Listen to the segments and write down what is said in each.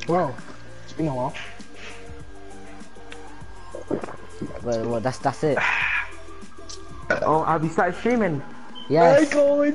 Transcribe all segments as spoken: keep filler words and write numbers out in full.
Well, it's been a while. Well, well, that's that's it. Oh, I'll be started streaming. Yes.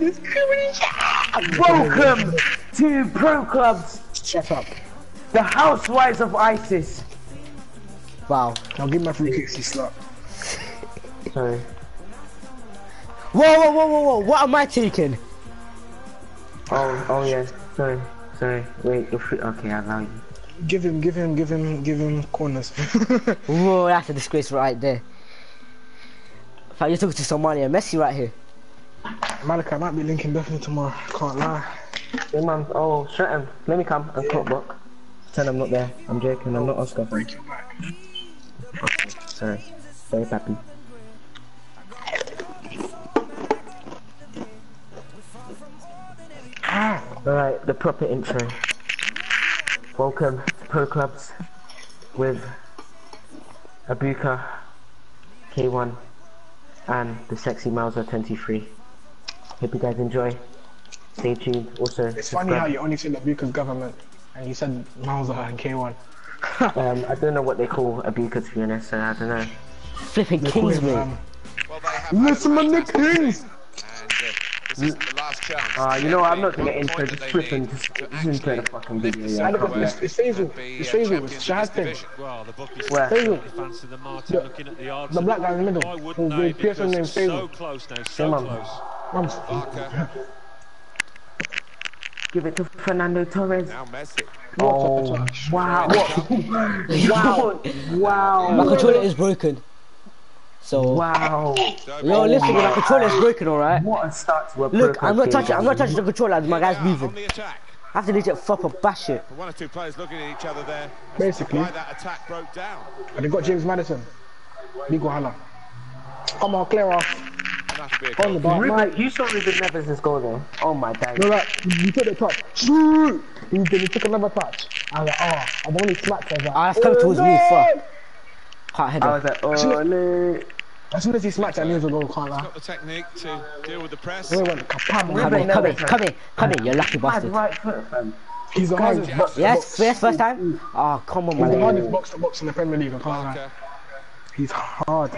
Welcome to Pro Clubs, Shut up. the housewives of ISIS. Wow. I'll give my free kicks, you slut. Sorry. Whoa, whoa, whoa, whoa, whoa! What am I taking? Oh, oh yes. Sorry, sorry. Wait, you're free. Okay, I allow you. Give him, give him, give him, give him corners. Whoa, that's a disgrace right there. In fact, you're talking to Somalia. Messi right here. Malika, I might be linking definitely tomorrow. Can't lie. Hey man, oh, shut him. Let me come and cut back. Pretend I'm not there. I'm joking. I'm not Oscar. Break your back. Okay, sorry. Sorry, papi. Ah, Alright, the proper intro. Welcome to Pro Clubs with Abuka, K one, and the sexy Mauser twenty-three. Hope you guys enjoy. Stay tuned. Also, it's funny how you only said Abuka's government and you said Mauser and K one. um, I don't know what they call Abuka to be honest, so I don't know. Flipping Kings, mate. Um, Well, they have Listen, had a my match Kings! and, uh, this isn't the last chance. Ah, uh, you know what? I'm not gonna One get into point it. that Just they flipping, need just, to just play the actually fucking lift video. the Yeah, I look can't at wait. this. It's Faisal. and be, It's uh, Faisal. champions It's in Shahad this thing. division. Well, the bookies Where? Faisal. fancy the Martin The- looking at the odds. the black guy in the middle. Why Who's wouldn't the they? person named Because so Faisal. close now, Come so on. close. Mum's. Barker, Give it to Fernando Torres. now Messi. Oh, wow. Wow. Wow. My controller is broken. So. Wow. Yo, listen, my controller is broken, alright? What a start to a Look, Pro I'm not Clubs touching. game. I'm not touching the controller as my guy's Here they are on moving. the attack. I have to legit flop or bash it. One or two players looking at each other there. as to Basically. why that attack broke down. And they got James Madison. Bigo Hala. Come on, clear off. And that'll be a On the goal. bar. Ruben, you saw Ruben Neves' goal there. Oh my days. No, like, you took the touch. Shoot! He, then he took another touch. I was like, oh, I've only smacked. I was like, Ah, that's coming towards me, fuck. Can't head I it. was like, oh, no. as soon as he smacked, I knew it was a goal. Can't lie. Got the technique to deal with the press. He went kapam. Come Ruben here, come here, Neves. come here, come here, you lucky Mad bastard. right foot, fam. He's the hardest box to Yes, box. yes, first time? Oh, come on, He's the man. hardest box to box in the Premier League. I can't lie. Barker, He's hard.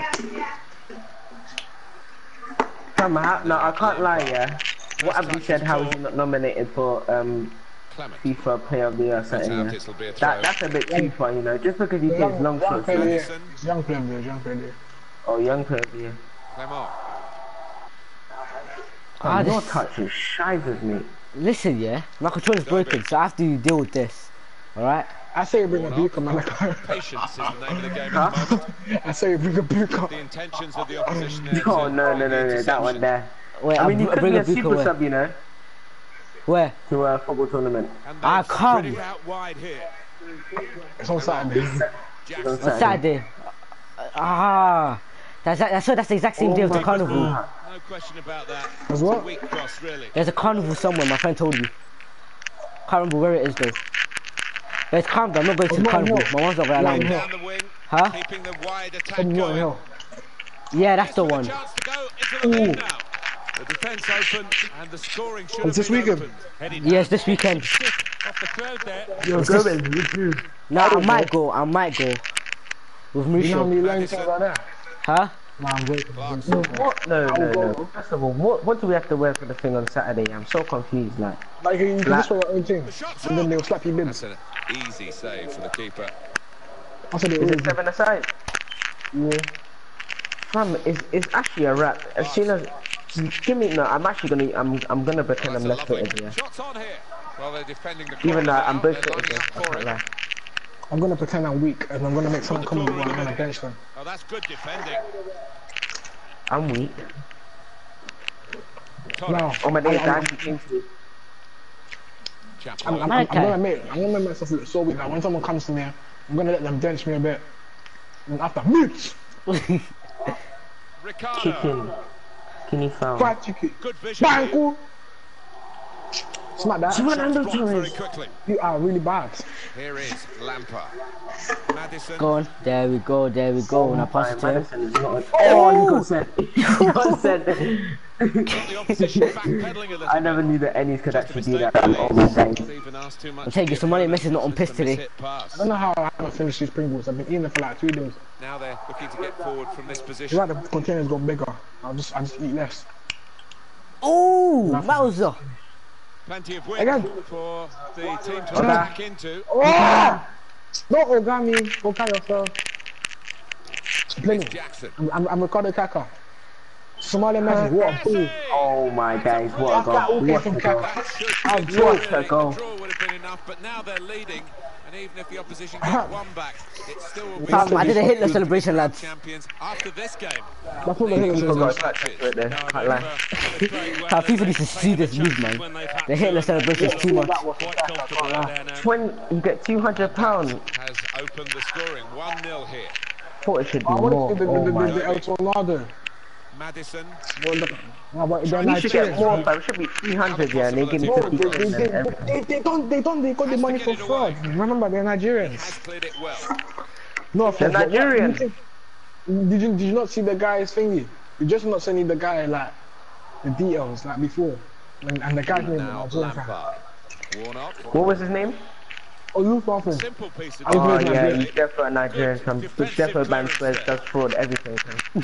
Fam, how, no, I can't lie, yeah. What have you said? How is he not nominated for um, Clement. FIFA Player of the Year or something? Out, Yeah? it'll be a throw. That, that's a bit too far, you know. Just because he plays Young, long young shots. player, Yeah? yeah. He's young player, yeah, young player. Oh, young player of the year. Clement. Ah, Oh, your this- touch is shivers, mate. Listen, yeah, my controller's broken, so I have to deal with this. Alright? I say bring a Buka, man. Patience is the name of the game at the moment. I say bring a Buka. The intentions of the opposition there. Oh, to no, no, no, avoid no, that one interception. there. Wait, I mean, you I'll could bring be a a Buka super where? sub, you know, Where? to a football tournament. And Ah, they've come. spread it out wide here. It's on Saturday. On On Saturday. Saturday. Ah, that's that's that's the exact same Oh day of the my carnival. God. No question about that. As It's what? a weak cross, really. There's a carnival somewhere. My friend told you. Can't remember where it is though. But it's calm. I'm not going to the Notting carnival. Hill. My mom's not gonna allow Notting me. Hill. Down the wing, Huh? keeping the wide attack From Notting going. Hill. Yeah, that's the With a one. chance to go into the lead now. The defence open and the scoring should have It's this been weekend. opened. Heading Yes, this weekend. off the crowd there. You're It's just- going, you too. No, I might go. I might go. With You know how Musho. many lanes things like that? Huh? Nah, I'm joking. What? No, no, no. First of all, what, what do we have to wear for the thing on Saturday? I'm so confused, like. Like, you can just wear your own thing. The shot's And then up. they'll slap you bibs. That's an easy save for the keeper. I said it Is was. it seven aside? Yeah. Fam, it's, it's actually a wrap. As soon as... Give me... No, I'm actually gonna... I'm, I'm gonna pretend I'm Well, that's left a lovely footed, yeah. shots on here. Well, they're defending the Even though corner I'm now. both They're footed, lining yeah. up I for can't it. lie. I'm gonna pretend I'm weak and I'm gonna make someone come and I'm gonna bench them. Oh, that's good defending. I'm weak. No, Oh my days, I'm, that I'm, actually came to me. I'm, I'm, I'm, I'm gonna make, I'm gonna make myself look so weak. Like when someone comes to me, I'm gonna let them bench me a bit. And after, Mitch! Ricardo. Kicking. Can you foul? Fight chicken. Good vision. here. Banku! Smack that. Fernando Blocked very Torres. quickly. You are really bad. Here is Lampard. Madison. Go on. There we go. There we go. Now pass it to him. Madison is not an... Oh, he got sent. He got sent. Got the opposition backpedaling a little I never knew that Ennis could Just a actually do mistake, that. really. Oh my days. Not even asked too much I'm taking to some money. give Messi is not on piss just a today. mishit pass. I don't know how I haven't finished these Pringles. I've been eating them for like three days. Now they're looking to get forward from this It's position. like the containers got bigger. I'll just, I just eat less. Oh, Mauser. Plenty of width Again. for the team to Okay. attack into. Oh! Don't Ogami. Go carry yourself. Play me. Jackson. I'm, I'm, I'm Ricardo Kaka. Somali Messi. What a ball. Oh my days, what a That goal. all came What from a goal. Kaka. I'll I'll draw. Really, a goal. a draw would have been enough, but now they're leading, and even if the opposition get one back, it still will be. Fam, I did a Hitler celebration, lads. Champions after this game. That's what the hell is Forgot about. to touch it right there. Can't lie. Fam, FIFA needs to see this move, man. The Hitler celebration is too much. Twenty, you get two hundred pounds. Has opened the scoring. one nil here. Thought it should be I want more. to see the, Oh the, the, my. the El Tornado. Madison. No, but they're You should get Nigerians. more, but it should be three hundred, yeah, and they give me No, fifty they, pounds they, and everything. they, they don't, they don't, they got the money for fraud. Remember, they're Nigerians. Has cleared it well. No They're offense. but what- Nigerian. Did you, did you not see the guy's thingy? You just not sending the guy like the details like before, and, and the guy's name Now was Lampard. Warnock. What was his name? Oluf Alfred. Simple piece of Oh, Oh he's yeah, Nigerian. he's definitely a Nigerian. Some definitely ban swears, does fraud, everything.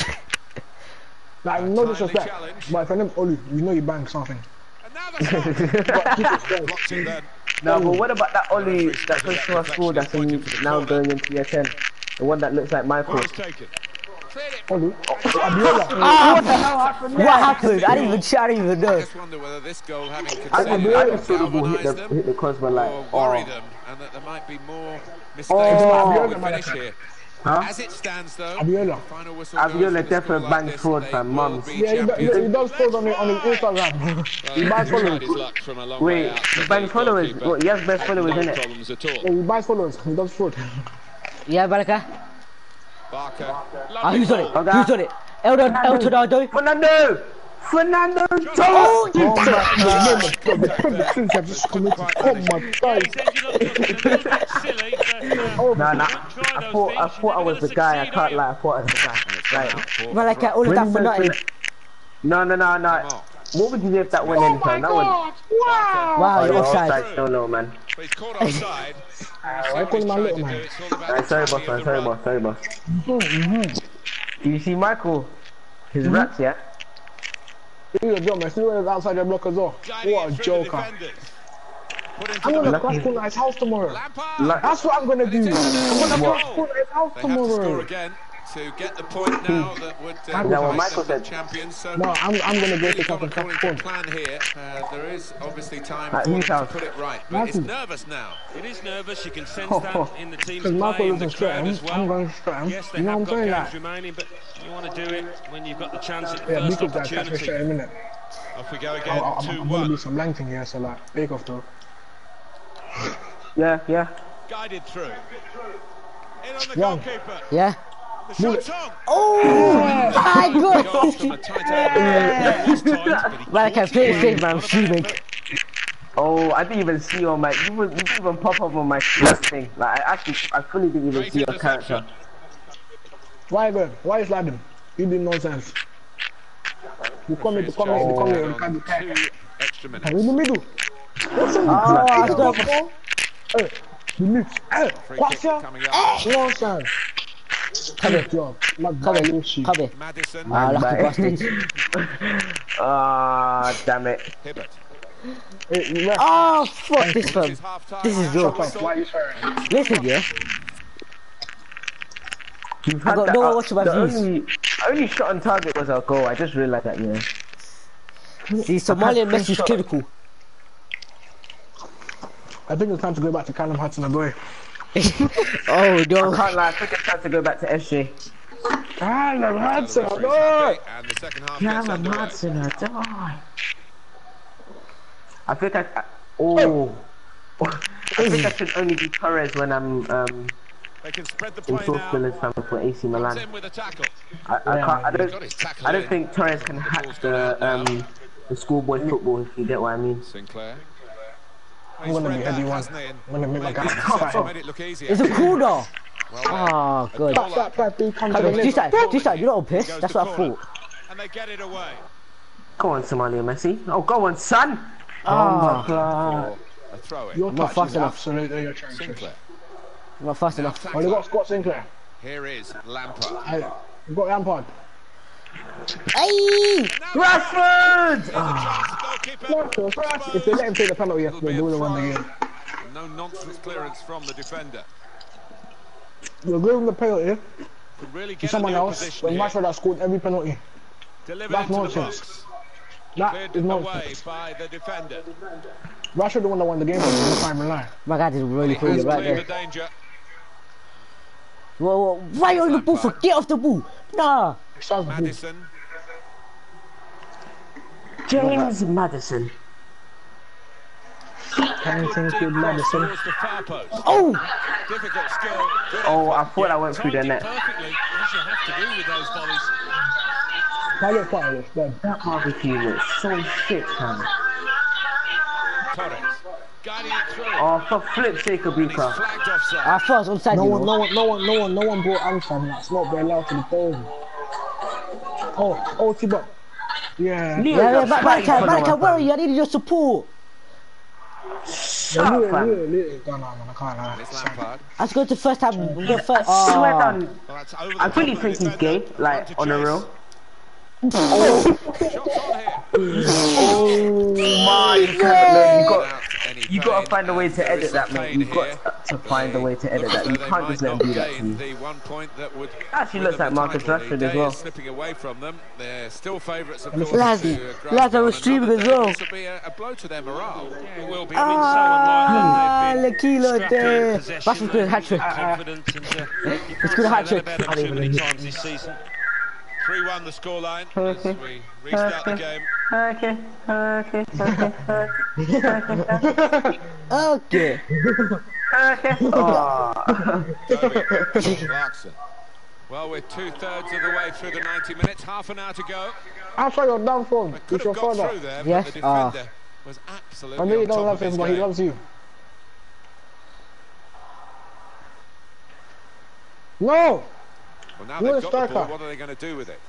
Like no disrespect, but if your name's Olu, you know you bang something. And now the shot. But keep it straight. Blocked it then. No, but what about that Oli, that first to our school that's in, now going into year ten? The one that looks like Michael. Ball's taken. Cleared it. Olu. Abiola. Ah, what the hell happened? What happened? I didn't even, I didn't even know. I just wonder whether this goal, having I conceded, just, I will just saw the ball hit galvanise the, them hit the crossbar like, or worry oh. them, and that there might be more mistakes Oh. before we finish here. Huh? As it stands, though, Abiola. final whistle goes Abiola for the definitely score like banged this, forward, they fam, will mums. be Yeah, he, do- champions. he does post on, it, on his Instagram. Well, he buys he tried followers. his luck from a long way Wait, out, he but bangs the followers. goalkeeper Well, he has best had followers, no innit? problems at all. Yeah, he buys followers. He does fraud. Yeah, Baraka. Barker. Ah, who's on it? Okay. Who's on it? El El Tornado. Fernando! Fernando! Oh, you Oh my God, the sins have just committed. Oh my God. No, no, I thought, I thought I was the guy, I can't lie, I thought I was the guy. Like, Baraka, all of that for nothing. no, no, no, no. What would you do if that went in, fam? That one. Wow. Wow, Oh, you're you're offside. offside, still no, man. But he's caught offside. Why call him a little man? Alright, sorry, boss, man, sorry, boss, sorry, boss. Mm-hmm. Do you see Michael? His raps, yeah? He's a joke, man. See where outside the block as well. What a joker. I'm gonna crash corner at his house tomorrow. Like, That's what I'm gonna do. I'm gonna Goal. crash corner at his house They have to score tomorrow. again to get the point now that would uh, Is that what make Michael them said? champions. So No, I'm, I'm gonna go really to gone fucking according crash to corner. plan here. Uh, there is obviously time At for them whose to house? put it right, but it's Martin. nervous now. It is nervous, you can sense Oh, that oh. in the team's Because Marco play and the doesn't straight crowd him. as well. I'm going straight him. Yes, they You know have what I'm got saying? games Like, remaining, but you want to do it when you've got the chance at the yeah, first Nico's like catch me opportunity. straight in a minute. Off we go I'm, again, I'm, two I'm gonna do one. some lang thing here, so like, bake off though. yeah, yeah. Guided through. In on the Young. goalkeeper. Yeah. The shot's on. Oh my Goal God. from a tight area. It was tight, but he Baraka, play it safe, man. I'm fuming. Oh, I didn't even see on my, you didn't you didn't even pop up on my last thing. Like, I actually, I fully didn't even Great see your interception. character. Why then? Why is Laden? You did nonsense. You come here, you come here, you come here, you come here. Two extra minutes. In the middle. What's in the Oh, I middle? got- Hey, the mix. Hey, Free what's kick your coming up. nonsense? Come here. Good job. Not Come bad, here. Lucy. Come here. Madison. Ah, lucky Bye. bastard. Ah, damn it. Hibbert. Hey, you left. Oh, fuck this This one. is half-time. This is your Why why are you swearing? Listen, yeah. You've I had got that, no one uh, watching my the views. only, only shot on target was our goal. I just realized that, yeah. See, Somalian Messi is clinical. I think it's time to go back to Callum Hudson and boy. Oh, I no. can't lie, I think it's time to go back to S J. Callum Hudson, Referee's no! happy, and the second half gets Callum underway. Hudson, I die. I think I, I oh. I think I should only do Torres when I'm um They can spread the in play Source now. Village fan for A C Comes Milan. in with a tackle. I, I Yeah, can't. I man, don't. Got his tackle I don't in. think Torres can hack Ball's gone out the now. um the schoolboy football, if you get what I mean. Sinclair. I'm gonna be heavy one. I'm gonna make my guy fight him. It's a cool though. Oh, good. Back, back, back, B, come to the This left. side, this side, you're not piss. That's what I thought. And they get it away. Go on, Somalia Messi. Oh, go on, son. Oh, my God. A throw in. Your not touch fast is enough. absolutely your trash. Sinclair. not fast enough. Oh, they got Scott Sinclair. Here is Lampard. Hey, you got Lampard. Hey! Rashford! Here's a chance, the goalkeeper. What the fuck? If they let him take the penalty, yes, It'll they're be a going to win the throw. game. No nonsense clearance from the defender. You're giving the penalty Could really to get someone a new else position when here. Rashford has scored every penalty. Delivered That's into nonsense. the box. That Cleared is away nonsense. by the defender. Rashford the one that won the game, but he's not even lying. My guy did really He cool has right cleared the there. danger. Whoa, whoa, why are you on the ball for? Get off the ball. Nah. Sounds good. Maddison. James Maddison. Kennington Deep kid cross Madison. towards the far post. Oh! Difficult skill. Good Oh, I effort. thought I went through the Timed it net. perfectly, as you have to do with those volleys. I get part of this, then. That barbecue looks so shit, man. Torres. Guiding it through. Oh, for flip's sake, And he's Abuka. flagged offside. I thought I was onside, No you one, no know. one, no one, no one, no one brought Amsterdam. That's not be allowed to the phone. Oh, oh, T-Bot. Yeah. Leo Yeah, yeah, got back, back, spiked back, for back, the where are one. you? I need your support. Shut Yeah, up, Leo, fam. Leo, Leo. No, no, man, I can't lie. It's Lampard. Let's go to first time. We'll get first. I swear Oh. down. Well, that's over the I top really of the think he's defender. gay, like, Trying to on the chase. real. Shots on here. Oh my, you can't, no, you got, Without any you gotta pain, find a way and to there edit is that, some mate. pain You've here. got to find a way to edit Looks that. as You though they can't just might let him not do that to gain you. the one point that would Actually win looks them like the Marcus title. Rashford The as day well. is slipping away from them. They're still favourites, of And course. Lads, to, uh, grasp lads, I on was streaming another as day. well. This will be a, a blow to their morale. Yeah, it will be. I mean, Ah, so unlikely. They've been Lekilo strapped in there. possession, Rashford could hat trick. confident, and uh, you Let's can't go to say hat that trick. about them too many times this season. three one the scoreline as we restart the game. Okay, okay, Okay. okay, okay. Oh. Bowie, Clarkson. Well, we're two-thirds of the way through the ninety minutes. Half an hour to go. I'll try your down phone. They It's could your have got father. through there, Yes, but the ah. defender was I absolutely know you on don't top love of his him, but he game. loves you. No! Well, now You're they've a got the ball. striker. What are they going to do with it?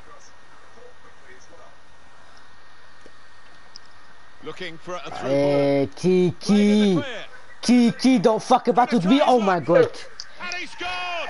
Looking for a through Hey, ball. Kiki. Played in the clear. Kiki, don't fuck about with me. Oh my god. And he scored!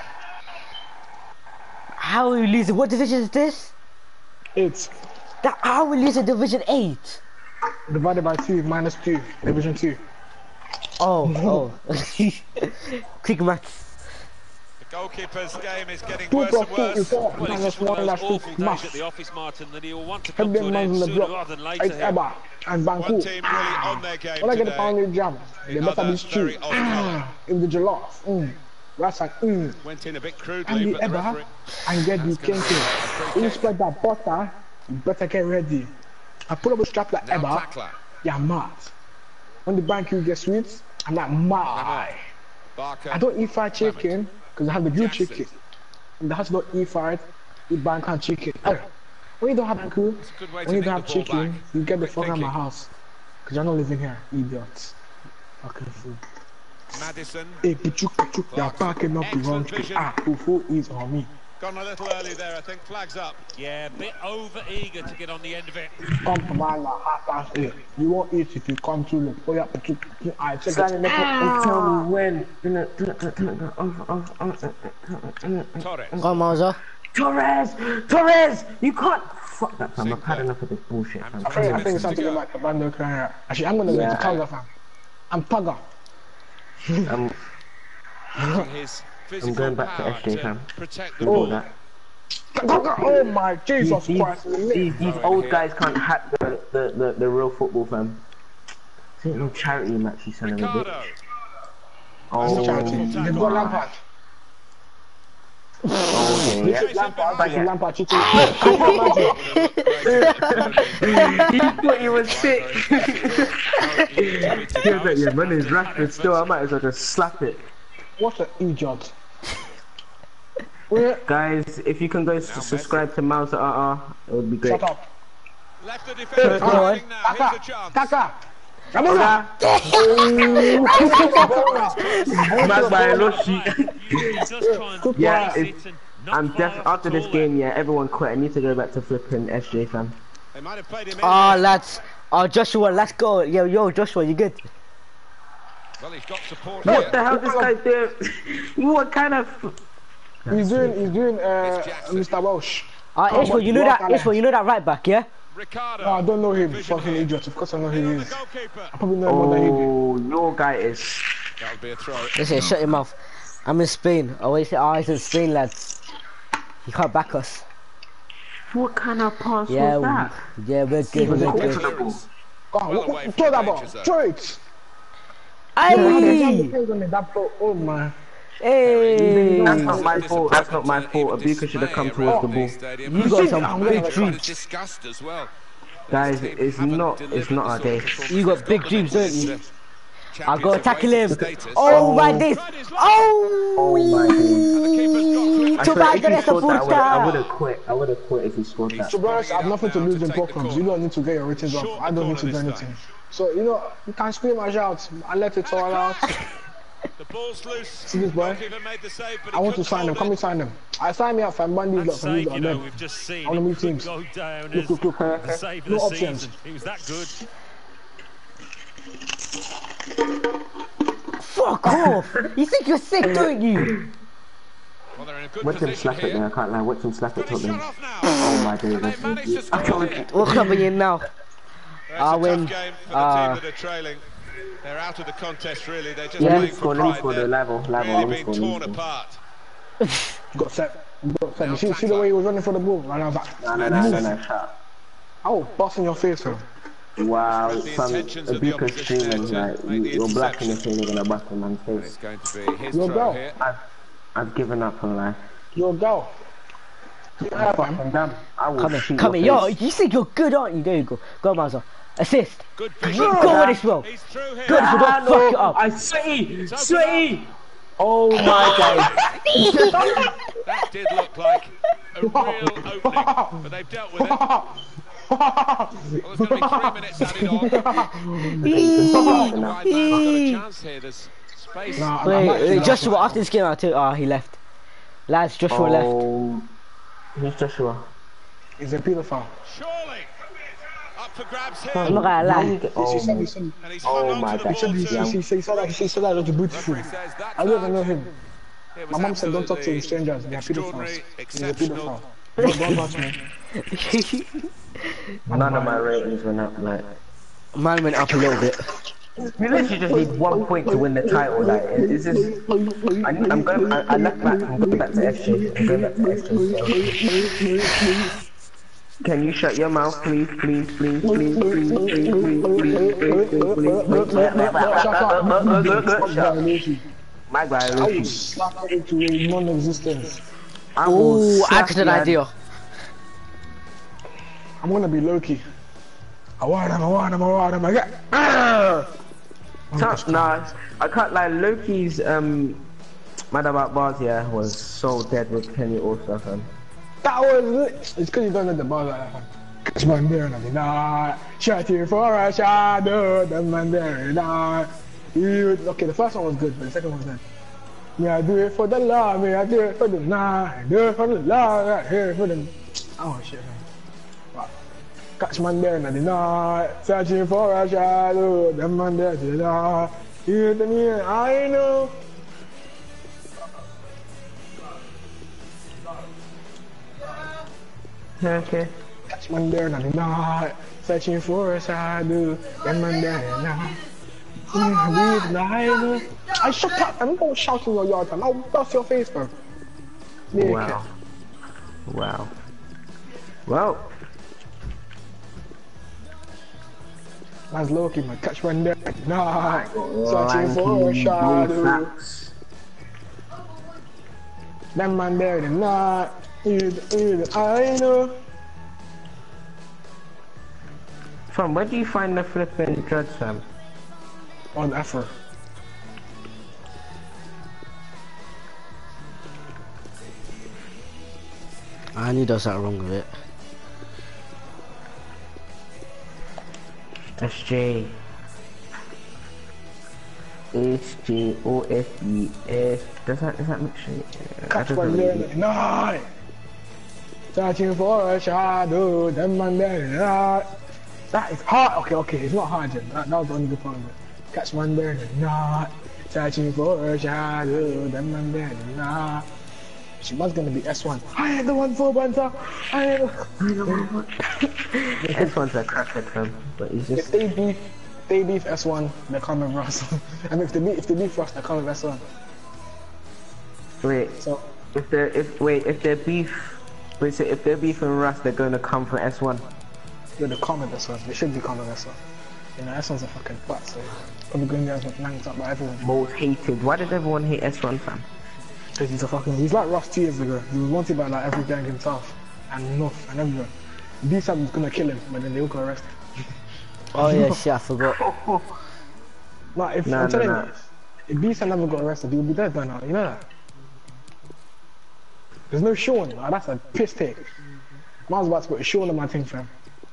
How are we losing? What division is this? It's That, how are we losing Division eight? divided by two, minus two, division two. Oh, oh. Quick maths. The goalkeeper's game is getting Two worse plus and two worse. is four, Well, it's minus just one one, of that's those two, awful days mass. at the office, Martin, that he'll want to Head come to them an man in end the sooner block. rather than It's later. here. Eba and One Banku. team really on their game When I get the today. pound new jam, they The better other be stew. very off colour. In the jollof. Mm. That's like, mm. Went in a bit And crudely, the but the Eba referee... and get the That's gonna be a kinky. free When you kick. spread that butter, you better get ready. I put up a strap like Now Eba, tackler. you're mad. When the Banku gets sweet, I'm like mad. Barker. I don't eat fried chicken because I have the grilled Jackson. chicken. And the house don't eat fried, eat Banku and chicken. Hey, when you don't have Banku, It's a good way to when you nick don't have the ball chicken, back. you get the Quick fuck out of my thinking. house. Because you're not living here, idiots. Fucking fool. Maddison. Hey, puchuk, puchuk, you're backing up the wrong Excellent thing. vision. Ah, Fufu is on me. Gone a little early there, I think. Flags up. Yeah, a bit over eager to get on the end of it. Come to my half past eight. You won't eat if you come too late. Oh yeah, puchuk, puchuk. I check Standing it. there and tell me when. Torres. Go on, Mauser. Torres! Torres! You can't. Fuck that, fam. I've had enough of this bullshit, fam. I think, I think it's time to go back to Bando Clan. Actually, I'm gonna Yeah. go to Tonga, fam. I'm Tonga. I'm, Using his physical going back to power S J, fam. protect the all ball. that. Tonga! Oh my Jesus These, Christ. these, these old guys can't hack the, the, the, the real football, fam. This ain't no charity match, you son of a bitch. Ricardo. Oh, Charity. They've got Lampard. okay, They yeah. took Lampard. They took Lampard cheating. He thought he was sick. Yeah, but yeah, my name's Rashford still. I might as well just slap it. What an idiot. Where? Guys, if you can go s subscribe to Mouse R R, it would be great. Shut up. Left the defender Alright. now. Here's a Kaka. chance. Kaka. I'm not. Yeah, it's, I'm def after this game, yeah, everyone quit. I need to go back to flipping S J, fam. They might have played him in. Oh, lads. Oh, Joshua, let's go. Yo, yo, Joshua, you good? Well, he's got support What here. the hell this guy doing? What kind of... He's doing, he's doing, uh, Mister Welsh. Ah, uh, Ishmael, you know that, Ishmael, you know that right back, yeah? Ricardo. No, I don't know him. Fucking idiot. Of course I know who he is. I probably know more than he do. Oh, your guy is... That would be a throw. Listen, shut your mouth. I'm in Spain. I always say, oh, he's in Spain, lads. He can't back us. What kind of pass Yeah, was that? we, yeah, we're good, we're good. Go on, throw that ball. Throw it. Hey! Oh my. Hey! That's not my fault. That's not my fault. Abuka should have come towards the ball. You got some big Kind of dreams. disgust as well. Guys, it's not. It's not our day. You got big dreams, don't you? I Champions gotta of tackle him. status. Oh my days! Oh! Oh my God. I Too swear, bad if the he rest of scored that, I would- I would Futa. have quit. I would have quit if he scored that. To be honest, I have nothing to lose in pro clubs. You don't need to get your ratings up. I don't need to do anything. So, you know, you can scream and shout. I let it all out. The ball's loose. See this boy? Goalkeeper made the save, but I he want to couldn't sign them. hold Come it. and sign them. I sign me up for Bundy's lot That for these save, lot you of know, them. we've just seen I wanna it meet could teams. go down Look, as look, look. the save of No the options. season. He was that good. Fuck off! You think you're sick, don't you? Well, they're in a good Watch him position slap it here. there. I can't lie. Watch him slap it Can he Tottenham. shut off now? Oh my And they goodness. managed to I score told here. you. What club are you in now? It's I a win. tough game for the Uh, team that are trailing. They're out of the contest, really. They're just Yeah. playing Let me for score. Let me pride. score the They're level. Level. really Let me being score. Let torn me score. apart. Got set. Got set. You see, see the way he was running for the ball? And I was like, No, no, no, no, no. Shut up. I will bust in your face, bro. Wow, The some intentions of the Abuka opposition streaming, there like, to make the you- you're black and you're interception. saying you're gonna bust in man's It's face. going to be his Your throw goal. here. I've, I've given up on life. You're a girl. Yeah, fam. I'm done. I will Come here, shoot come your here. Yo, face. you think you're good, aren't you? There you go. Go, Mazza. Assist. Good Go vision. on this well. He's through here. Good, so don't fuck it up. I sweaty, sweaty. Oh my God. That did look like a real opening, but they've dealt with it. Well, there's going to be three minutes added on. The wide man's got a chance here. There's space. Nah, I'm Wait, actually wait, not- Joshua, after this game, I took. Ah, he left. Lads, Joshua left. Oh, who's Joshua? He's a pedophile. Surely. Up for grabs here. I'm not gonna lie. Oh, He said, my- he said, And he's Oh hung my on to the God. he said, ball he too. said, he said, he said, that- he said that was a beautiful. Referee says that I don't even know charge. him. It My was mom said don't talk to absolutely strangers, they're extraordinary, pedophiles. He's a exceptional. pedophile. Don't touch me. None of my ratings went up. Like, Mine went up a little bit. we literally just need one point to win the title. Like, is this? I, I'm going. I, I left back. I'm going back to S J. I'm going back to S J. Can you shut your mouth, please, please, please, please, please, please, please, please, please, please, my guy, I will slap it into non-existence. I will Ooh, slap accident you. idea. I'm gonna be Loki. I want him, I want him, I want him, I get. Ah! Tough, nah, I can't lie. Loki's um, Mad About Bars, yeah, was so dead with Kenny also, fam. That was it. It's because you don't know the ball like that. Catch man there and not shut you for a shadow. The man there and not. You okay? The first one was good, but the second one was bad. Me I do it for the love, me I do it for the night, do it for the love, I do it for the. Oh shit, man. Wow. Catch man there and not searching for a shadow. The man there and not. You to me, I know. Okay. Catch man there and not searching for a shadow. The man there and not. Breathe live. I shut up. I'm not shouting your yard, man. I'll bust your face, bro. Naked. Wow. Wow. Well, Man's Loki, man. Catch one there. Nah. Searching for a shadow. That man there, the not. You, you, I know. fam, where do you find the flipping drugs, fam? On Afro. I knew there was something wrong with it. S J. H J O F E F. Does that, does that make sure? Catch one there in the night. Searching for a shadow, them man there in the night. That is hard. Okay, okay, it's not hard, Jim. That, that was the only good part of it. Catch one there in the night. Searching for a shadow, them man there in the night. She was gonna be S one. I am the one for Banter. I am the one. S one's a crackhead fam, but he's If just. they beef, if they beef S one, they're coming with Russ. And if they beef, if they beef Russ, they're coming with S one. Wait, So, if they're if wait if they're beef, wait so if they're beef and Rust, they're gonna come for S one. they're the common S one. They should be coming S one. You know, S one's a fucking butt, so probably going to get nanked up by everyone. Most hated. Why did everyone hate S one fam? Because he's a fucking, he's like Russ two years ago. He was wanted by like every gang in South and North and everywhere. B-Sam was gonna kill him, but then they all got arrested. Oh yeah, shit, I forgot. Like, if, Nah, I'm telling nah, you, if B-Sam never got arrested, he would be dead by now, you know that? There's no Sean, like, that's a piss take. I was about to put a Sean on my thing, fam.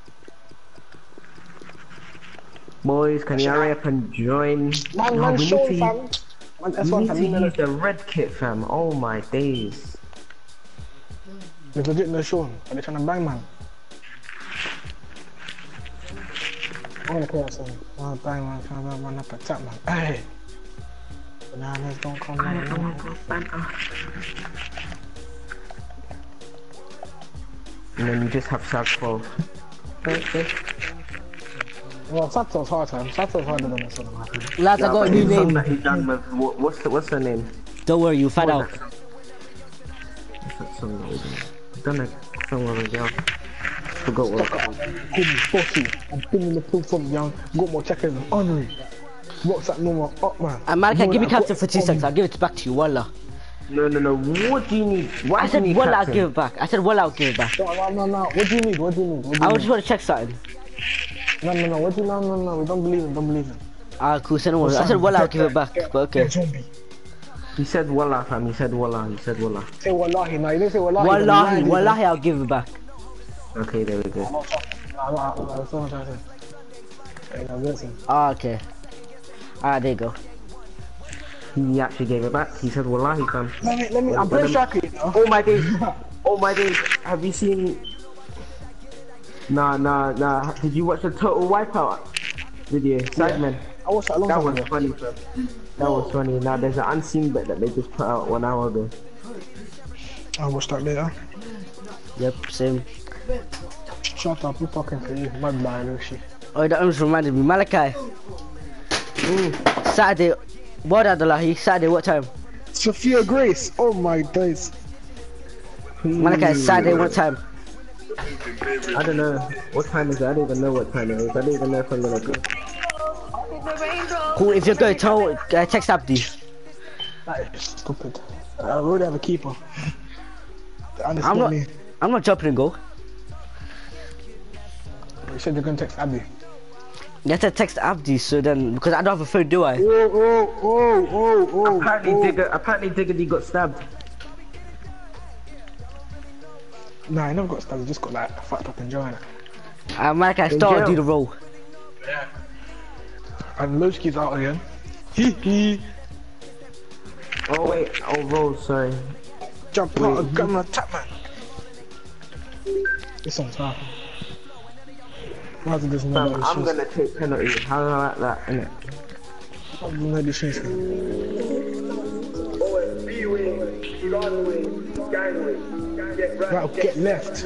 Boys, can you hurry up and join? Man, No, man, we need Sean, to- fam. Man, S We one, need fam, to you know use that. the red kit fam. Oh my days. There's legit no Sean, but they're trying to bang, man. I wanna play that song. Oh, bang, man, trying to run up a tap, man. Hey! Bananas don't come out. And then you just have South twelve. Well, Sato's hard, time. Sato's harder than this one, I think. Lads, I got a new the song name. that he done with what, what's the what's her name? Don't worry, you find out. What's that song that we done? We done a song with a girl. Forgot what. Call me Bossy. I'm pinning the pool from young. Got more checkers than Henry. What's that number up, man? And man, can Know give me that I captain got for two on seconds. me. I'll give it back to you, wallah. No, no, no. What do you need? Why I do said you need wallah, I'll captain? give it back. I said wallah, I'll give it back. No, no, no, no. What do you need? What do you need? What do you I need? just want to check something. No, no, no. What do you no, no, no. We don't believe him. Don't believe him. Ah, cool. So no worries. I said wallah, I'll give it back. But okay. Zombie. He said wallah fam. He said wallah. He said wallah. Say wallahi. No, you didn't say wallahi. Wallahi, wallahi, I'll give it back. Okay, there we go. No, no, no. That's what I'm trying to say. Hey, now listen. Ah, okay. Ah, there you go. He actually gave it back. He said wallahi fam. Let me, let me. I'm playing striker, you know. Oh my days. Oh my days. Have you seen? Nah, nah, nah. Did you watch the Total Wipeout video? Sidemen. I watched that a long That time was ago. funny, fam. That was funny. Now there's an unseen bit that they just put out one hour ago. I'll watch that later. Yep, same. Shut up, you talking to you. Mad man, Lucy. Oh, that almost reminded me. Malachi. Saturday. What Adelahi? Saturday, what time? Sophia Grace. Oh my days. Malachi, Saturday, what time? I don't know. What time is it? I don't even know what time it is. I don't even know if I'm gonna go. Cool, if you're good, tell, uh, text Abdi. That is stupid. I already have a keeper. I'm Understand not, me. I'm not jumping and go. You said you're gonna text Abby. You have to text Abdi, so then, because I don't have a phone, do I? Oh, oh, oh, oh, oh. Apparently, oh. Digger, apparently Diggity got stabbed. Nah, I never got stabbed. I just got like fucked up in Joanna. Uh, Malachi, In start jail. do the roll. And Loki's out again. Hee hee. Oh wait, oh roll, sorry. Jump out of gun attack, man. This song's hard. Why did this know Fam, that I'm shoes? gonna take penalty. How do I like that, innit? Why did you know these shoes? Right, get left.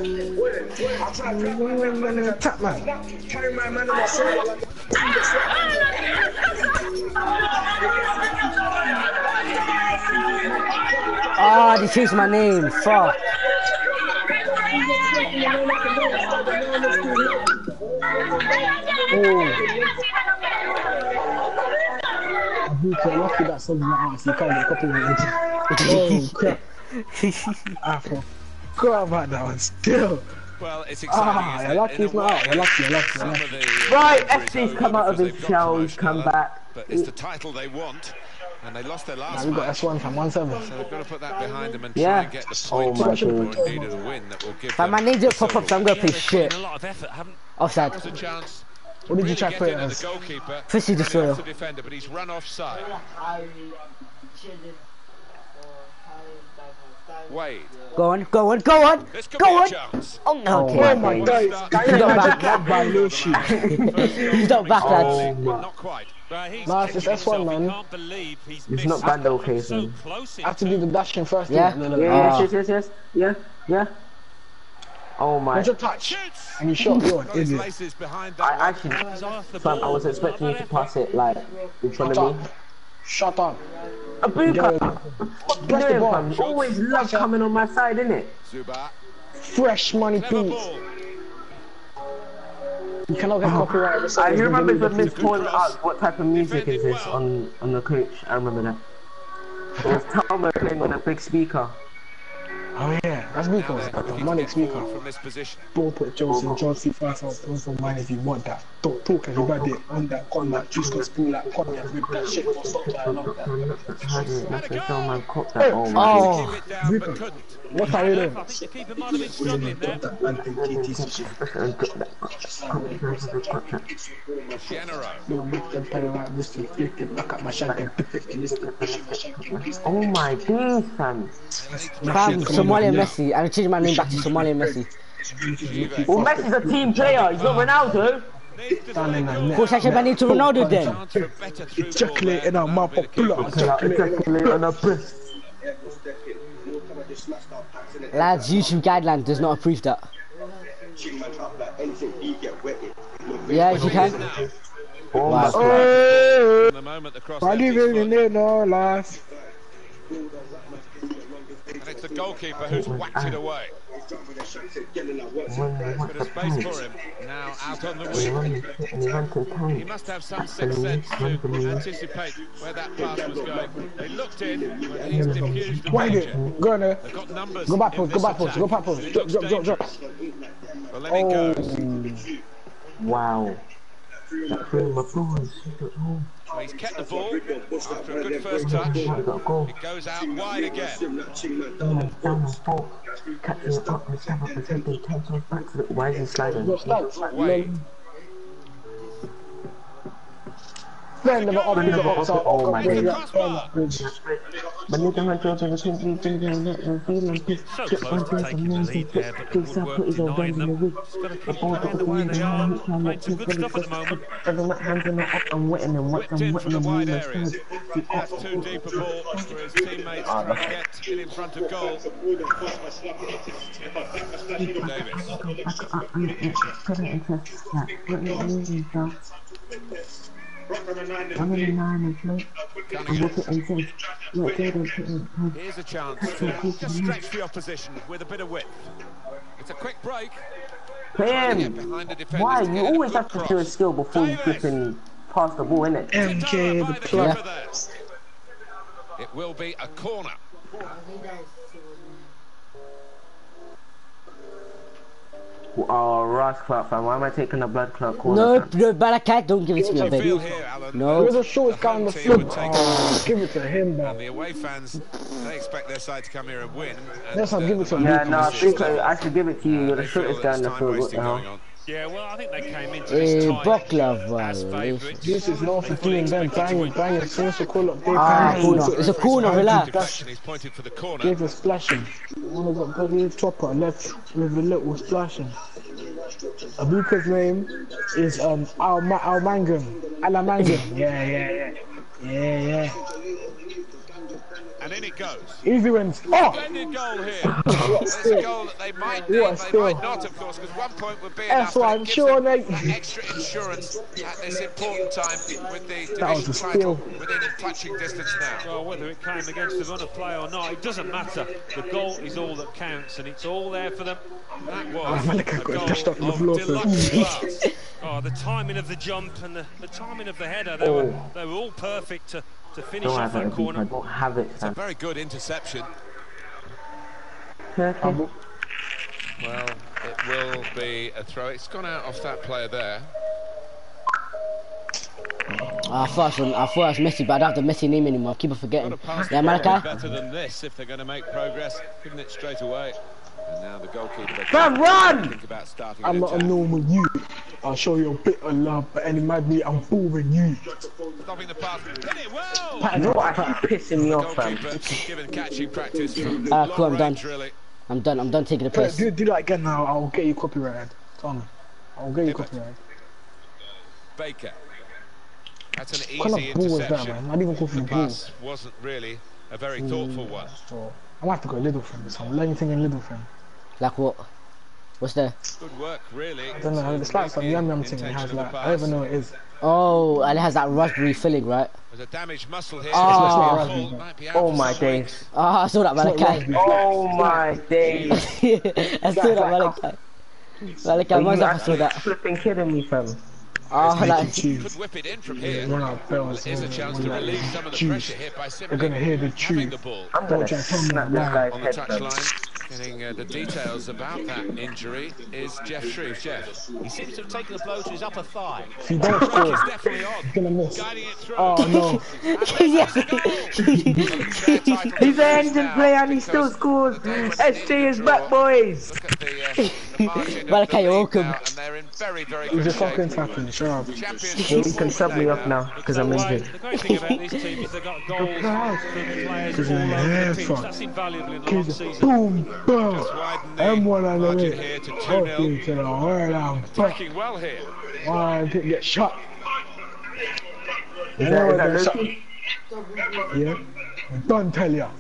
Attack, man. Ah, oh, they changed my name. Fuck. You're lucky that song's not out, so you can't get copyrighted. Oh crap. I forgot about that one still. Well, it's exciting. Ah, isn't you're it? lucky In a he's not out. way, You're lucky, you're lucky, you're some lucky. of the, uh, Right, injuries F C's are come out of because his they've got shell, he's promotion, come back. But it's the title they want, and they lost their Nah, last we got match. S one from one seven. So they've got to put that behind them and Yeah. try and get the Oh point my or God. indeed a win that will give But them my name didn't the pop up, so I'm gonna silver. play They've put in shit. a lot of effort, haven't Offside. There's a chance What did you Really try to get put it in at as? the goalkeeper. Fissy running destroyer. off the defender, but he's run offside. Wade. Go on, go on, go on, This could go be a on. chance. Oh no, Oh okay. my Oh my days. God, can you He's not imagine back. that violation? He's not back, lads. Oh my. But Not quite. he's Nah, it's kicking just S one, himself. He man. can't believe he's It's missed not bad though, so Jason. close I have to do the dashing first. Yeah. No, no, Yeah, no. Ah. yes, yes, yes, yes. Yeah, yeah. Oh my. What's your touch? And you shot. You're an Got his idiot. laces behind I that one. actually, He's off the fam, I ball. was expecting you to pass it like in front Shut of me. up. Shut up. Abuka, Press the doing, ball. fam? You always love coming on my side, innit? Zuba. Fresh money, Clever please. ball. You cannot get copyright. I do remember the Delete Miss Paul asked what type of music is this on on the coach. I remember that. It was Talma playing on a big speaker. Oh yeah, that's Now Miko. they're looking to Money get speaker. forward from this position. Ball put Johnson, Johnson, five out, don't for mine if you want that. Don't talk everybody on that cognac, juice got spoon like cognac, whip that shit for stop that, I love that. How did it not show man caught that? Oh my. Oh, Keep it down, but couldn't. What are you doing? I think the keeper might have been struggling there. Genero. No, make them pay like this to flick it back at my shank and pick it, this to push my shank and pick it. Oh my days, fam. fam, Somalia Messi. I'm changing my name back to Somalia Messi. Well, Messi's a team player. He's not Ronaldo. Down in that net. Course, I should my name to Ronaldo then. Chance for a better through ball Ejaculate there. in our mouth, Bit of pull keeper. up, ejaculate. Ejaculate on a breast. Lads, YouTube guideline does not approve that. Yeah, if you can. Oh my. Oh, In the moment, the cross I left his live in foot. there, no life. And it's the goalkeeper who's whacked it away. Bit of space for him. Now out on the wing. And he ran to He time. must have some sixth sense to anticipate where that pass was going. They looked in, but he's diffused the Wind danger. it, go on there. They've got numbers. Go back in post, this go back post, attack, go back post. and it Drop, looks drop, drop, drop. dangerous. Well, then it Oh, goes. Wow. That threw my boys. Oh, Well, he's kept the ball after a good first touch. I got a goal. It goes out wide again. Down and fork. Catching it up and stand up and take the tension back to the. Why is he sliding? drop stats. Wade. Then never up, never up, so Oh my bridge, goodness. burn that bridge. But nigga had jobs and can't be thinking that and feeling pissed. So Chip close on to place taking and the man lead there, but the Big Sam woodwork put his own denying guns in the them. wig. Just got to The keep ball playing got the way they are. the Playing some good stuff at the moment. Everyone got hands in the up and wetting and wet Whipped and in wet from the and wide wet areas. and That's too deep a ball for his teammates to try and get in front of goal. Davis. One in nine and play. And look at him. Look at him. Here's a chance to just stretch the opposition with a bit of width. It's a quick break. Play Get him. behind the defenders Why? to You get in a always good have to cross. show a skill before you flip and pass the ball, innit? M K, By the the plug. keeper there. It will be a corner. Oh, Ross Clark, fam. Why am I taking a blood clot corner? No, fam? no, Barakat, don't give it to me, How do you feel baby. here, Alan? No. There's a short guy on the home team flip. would take Oh, give it to him, man. And the away fans, they expect their side to come here and win. And, Let's not uh, give it to him. Yeah, no, I This is think I, I should give it to you. You're the they feel shortest that guy in there's the field. What time-wasting the going hell? on. Yeah, well, I think they came into Eh, this time Buckler, as well, favourites. This is known for doing them banging, banging. As soon as you call up, they Ah, bang. corner. It's a corner, relax. Deflection, he's pointed for the corner. Gave a splashing. One of the bloody topper left with a little splashing. Abuka's name is um Al Ma Al Mangum. Alamangum. Yeah, yeah, yeah. Yeah, yeah. And in it goes. Easy wins. Oh! Splendid goal here. It's a goal that they might need, What a they steal. might not, of course, because one point would be That's enough. why but I'm it gives sure, them mate. that extra insurance at this important time with the That was division a title steal. within touching distance now. Well, whether it came against them on a play or not, it doesn't matter. The goal is all that counts, and it's all there for them. That Oh, was Malika a got goal dashed up on the of floor deluxe first. class. Oh, the timing of the jump and the, the timing of the header, they were they were all perfect to, to finish Don't off have it. that I corner. don't have it, It's a fam. very good interception. Okay. Well, it will be a throw. It's gone out off that player there. I thought it was, I thought it was Messi, but I don't have the Messi name anymore. I keep on forgetting. Yeah, Malachi. Better than this if they're going to make progress. Couldn't it straight away. And now the goalkeeper. Fam, run! Think about starting I'm an not a attack. normal you. I'll show you a bit of love, but any mad me, I'm boring you. Stopping the pass. Hit it well. You know what actually pissing me off, fam? Goalkeeper given catching practice from Ah, long cool, I'm done. range, really. I'm done. I'm done taking the Yeah, piss. do, do that again now, I'll get you copyrighted. Tell me. I'll get you Hibbert. copyrighted. Baker. That's an What kind easy of ball was that, interception. man? Not even call for The the ball. pass wasn't really a very thoughtful one. So, I'm gonna have to go little friend this time. Let me think in little friend. Like what? What's there? Good work, really. I don't know, it's like some yum yum thing it has, like, I don't even know what it is. Oh, and it has that raspberry filling, right? There's a damaged muscle here. Oh. It's not Full, raspberry. might be out Oh for my some weeks. days. Oh, I saw that, It's not Malachi. raspberry. Oh my days. I saw that, Malachi. Malachi, Are why's you that I saw actually that? flipping kidding me, fam? Oh, Making like, cheese. Could whip it in from here. Run out bells. Here's a chance to relieve some of the Juice. pressure here by They're simply gonna hear the having the truth. ball I'm gonna Don't try to tell me snap I'm this lying. guy's on the head, fam. touchline. Getting uh, the details about that injury is Jeff Shreves. Jeff. He seems to have taken the blow to his upper thigh. If you don't It's score, definitely on. you're gonna miss. Guiding it through. Oh no. yes. He's an engine player and he still scores. S J is back, boys. Look at the, uh, the margin of Malachi, the you're lead welcome. now, and they're in very, very You good just fucking shape. tapping, shut up. Champions You can sub me off now because I'm That way, injured. the great thing about this team is they've got goals from players Because all in over the the pitch. front. That's invaluable in the long Kids, season. boom, boom. widen the M one on the margin way. here to two Up nil. into the world and fuck. Attacking well here. One didn't get shot. Is You know that, what is that they're shot- Loki? Yeah. I'm done tell ya.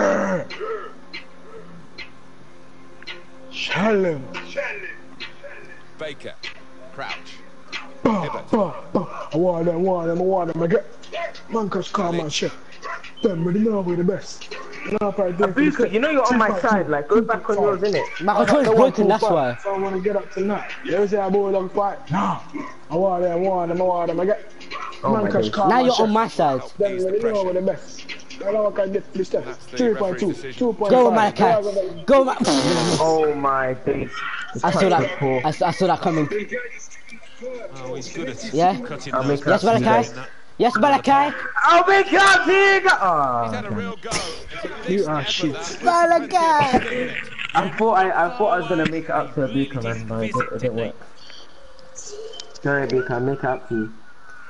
Challenge. Baker. Crouch. Bah, bah, bah. I want them, want them, I want them. I get. Man, cause calm and shit. Them, but you know we're the best. You know, if I do Abuka, you know you're on my side. Like, go back on yours, innit? My controller's broken, that's why. So I want to get up tonight. You ever say I bought them fight? Nah. I want them, want them, I want them. I get. Oh Man, my cause days. calm Now and you're shit. on my side. Them, Ease the but you know pressure. we're the best. I know I can get this step. That's the three point two, referee's decision. two point five. Go, Malachi. Go, Ma Oh my days. I saw that. Poor. I, I saw that coming. Oh, he's good at Yeah? cutting I'll those. make Yes, up to you Malachi. guys. Yes, Malachi. I'll make up to you guys. He's had a Oh, real go. It's a You decent are effort, shit. that. Malachi. I thought I, I thought I was gonna make it up to Abuka, man, but it, didn't- it didn't work. Sorry, Abuka, I'll make it up to you.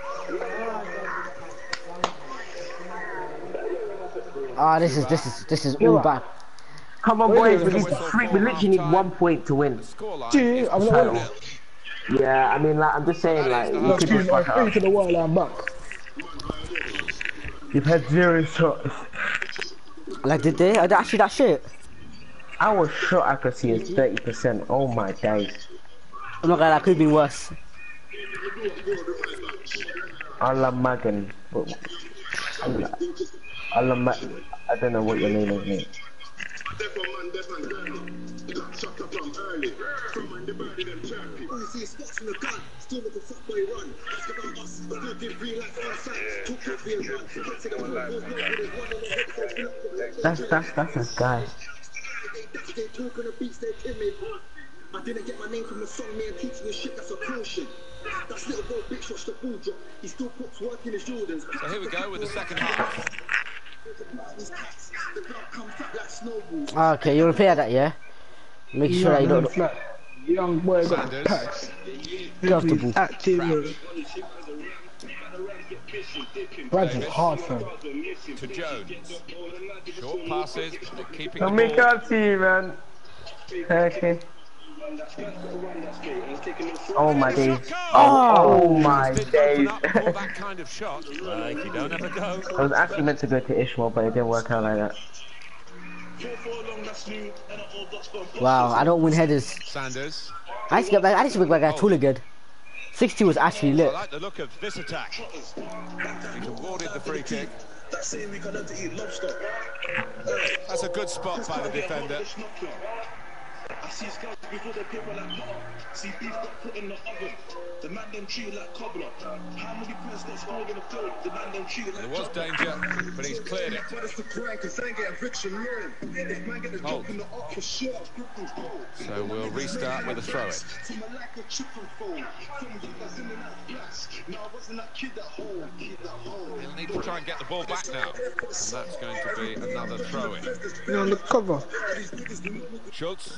Ah, this is this is this is all bad. Come on, boys, we need three. We literally need one point to win. Scoreline Gee, is I'm two not nil. Yeah, I mean, like, I'm just saying, like, you could Excuse just me, I'm fuck free up. to the world, I'm back. You've had zero shots. Like, did they? I actually that shit. Our shot accuracy is thirty percent. Oh my days. I'm not gonna lie, that could be worse. Allah Magan. Allah. Allah Ma I don't know what your name is, mate. That's that's that's a guy. I didn't get my name from the song, man, teaching you shit, that's a caution. That's little bro, bitch, watch the ball drop. He still puts work in his Jordans. So here we go with the second half. The blood comes up like snowballs. Ah, okay, you wanna play at that, yeah? Make sure that you don't. Flat. Young boy got Sanders. packs. Comfortable. Active. Brad's is hard for him. To Jones. Short passes, keeping the I'll make ball. up to you, man. Okay. Oh my days. Oh, oh my Didn't days. open up for that kind of shot. Uh, if you don't have a go. I was actually meant to go to Ishmael, but it didn't work out like that. Wow, I don't win headers. Sanders. I need to get back. I need to make my guy taller good. sixty was actually I lit. like the look of this attack. He's awarded the free kick. That's saying we can learn to eat lobster. That's a good spot by the defender. see scouts before they paper like butter. See beef got put in the oven. The man them treat like cobbler. How many points got scored in the field? The man them treat like There was danger, but he's cleared it. But it's the grind, cause I ain't getting rich and low. If man get a job in the up for sure, So we'll restart with a throw in. from a lack of chicken fold. From you that's in and out blast. No, I wasn't that kid that hole. Kid that hole. He'll need to try and get the ball back now. And that's going to be another throw in. You're on the cover. Schultz.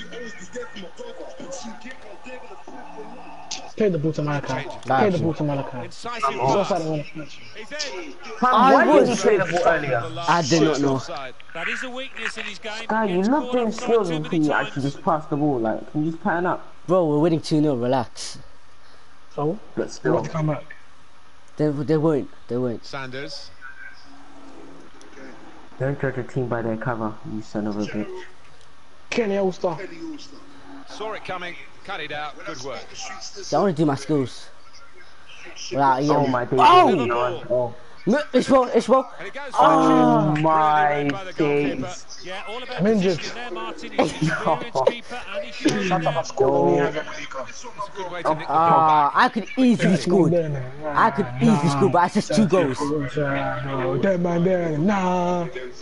Play the ball to Malachi. Play the ball to Malachi. Incisive So pass. sad I want to catch. He's in. Fam, I why was- didn't you play the ball earlier? I did not know. Offside. That is a weakness in his game. Guy, He you're gets not caught doing offside skills too until many you actually times. just pass the ball. Like, can you just pattern up? Bro, we're winning two nil, relax. So, But they still. want to come back. They, they won't, they won't. Sanders. Don't judge a team by their cover, you son of a bitch. Kenny All-Star. Saw it coming. Cut it out. Good work. I want to do my skills. Without you. Oh my days. Oh! Oh, No, it's well, it's well. And it goes oh for my Brilliant by the goalkeeper. days. Yeah, all about I'm injured. position there, Martin. He's an experienced keeper and he should be Shut up, I there. scored me. It's a good way to nick the ball Ah, back. I could easily score. I could easily score, but it's just two goals. No, that man there, nah.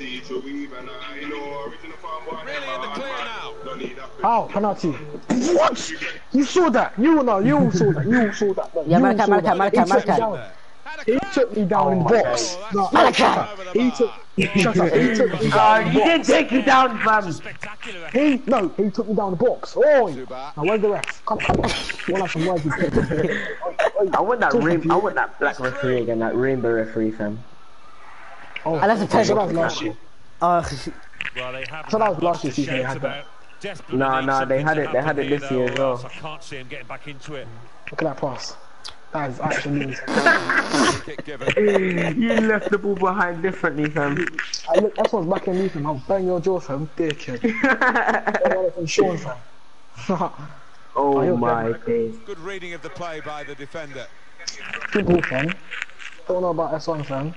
Really in the clear now. How? Penalty. What? You saw that? You know, you saw that. You saw that. bro. Yeah, You Malachi, saw Malachi, that. Malachi, He took me Malachi. down. Had a He crack. took me down in the box. No, Malachi. shut up. He took. Shut up. He took me God, down. you didn't take you down, fam. Spectacular. He no. He took me down the box. Oh. Zuba. Now where's the ref? Come, come. We'll have some words with him. I want that rain, I want that black referee again, that rainbow referee, fam. Oh, I left the so that table. was last year. Uh, Well, they have So that was had last much year's to season they shout had that. about. Desperately No, need no, they something had to it- they had happen it this here, year as though, or well. else I can't see him getting back into it. Look at that pass. That is actually. Kick given. You left the ball behind differently, fam. I look, that's what's back in me, fam. I'll bang your jaw, fam. Dickhead. Don't from Sean, fam. Oh you're my dead. days. Good reading of the play by the defender. Good ball, fam. Don't know about S one, fam.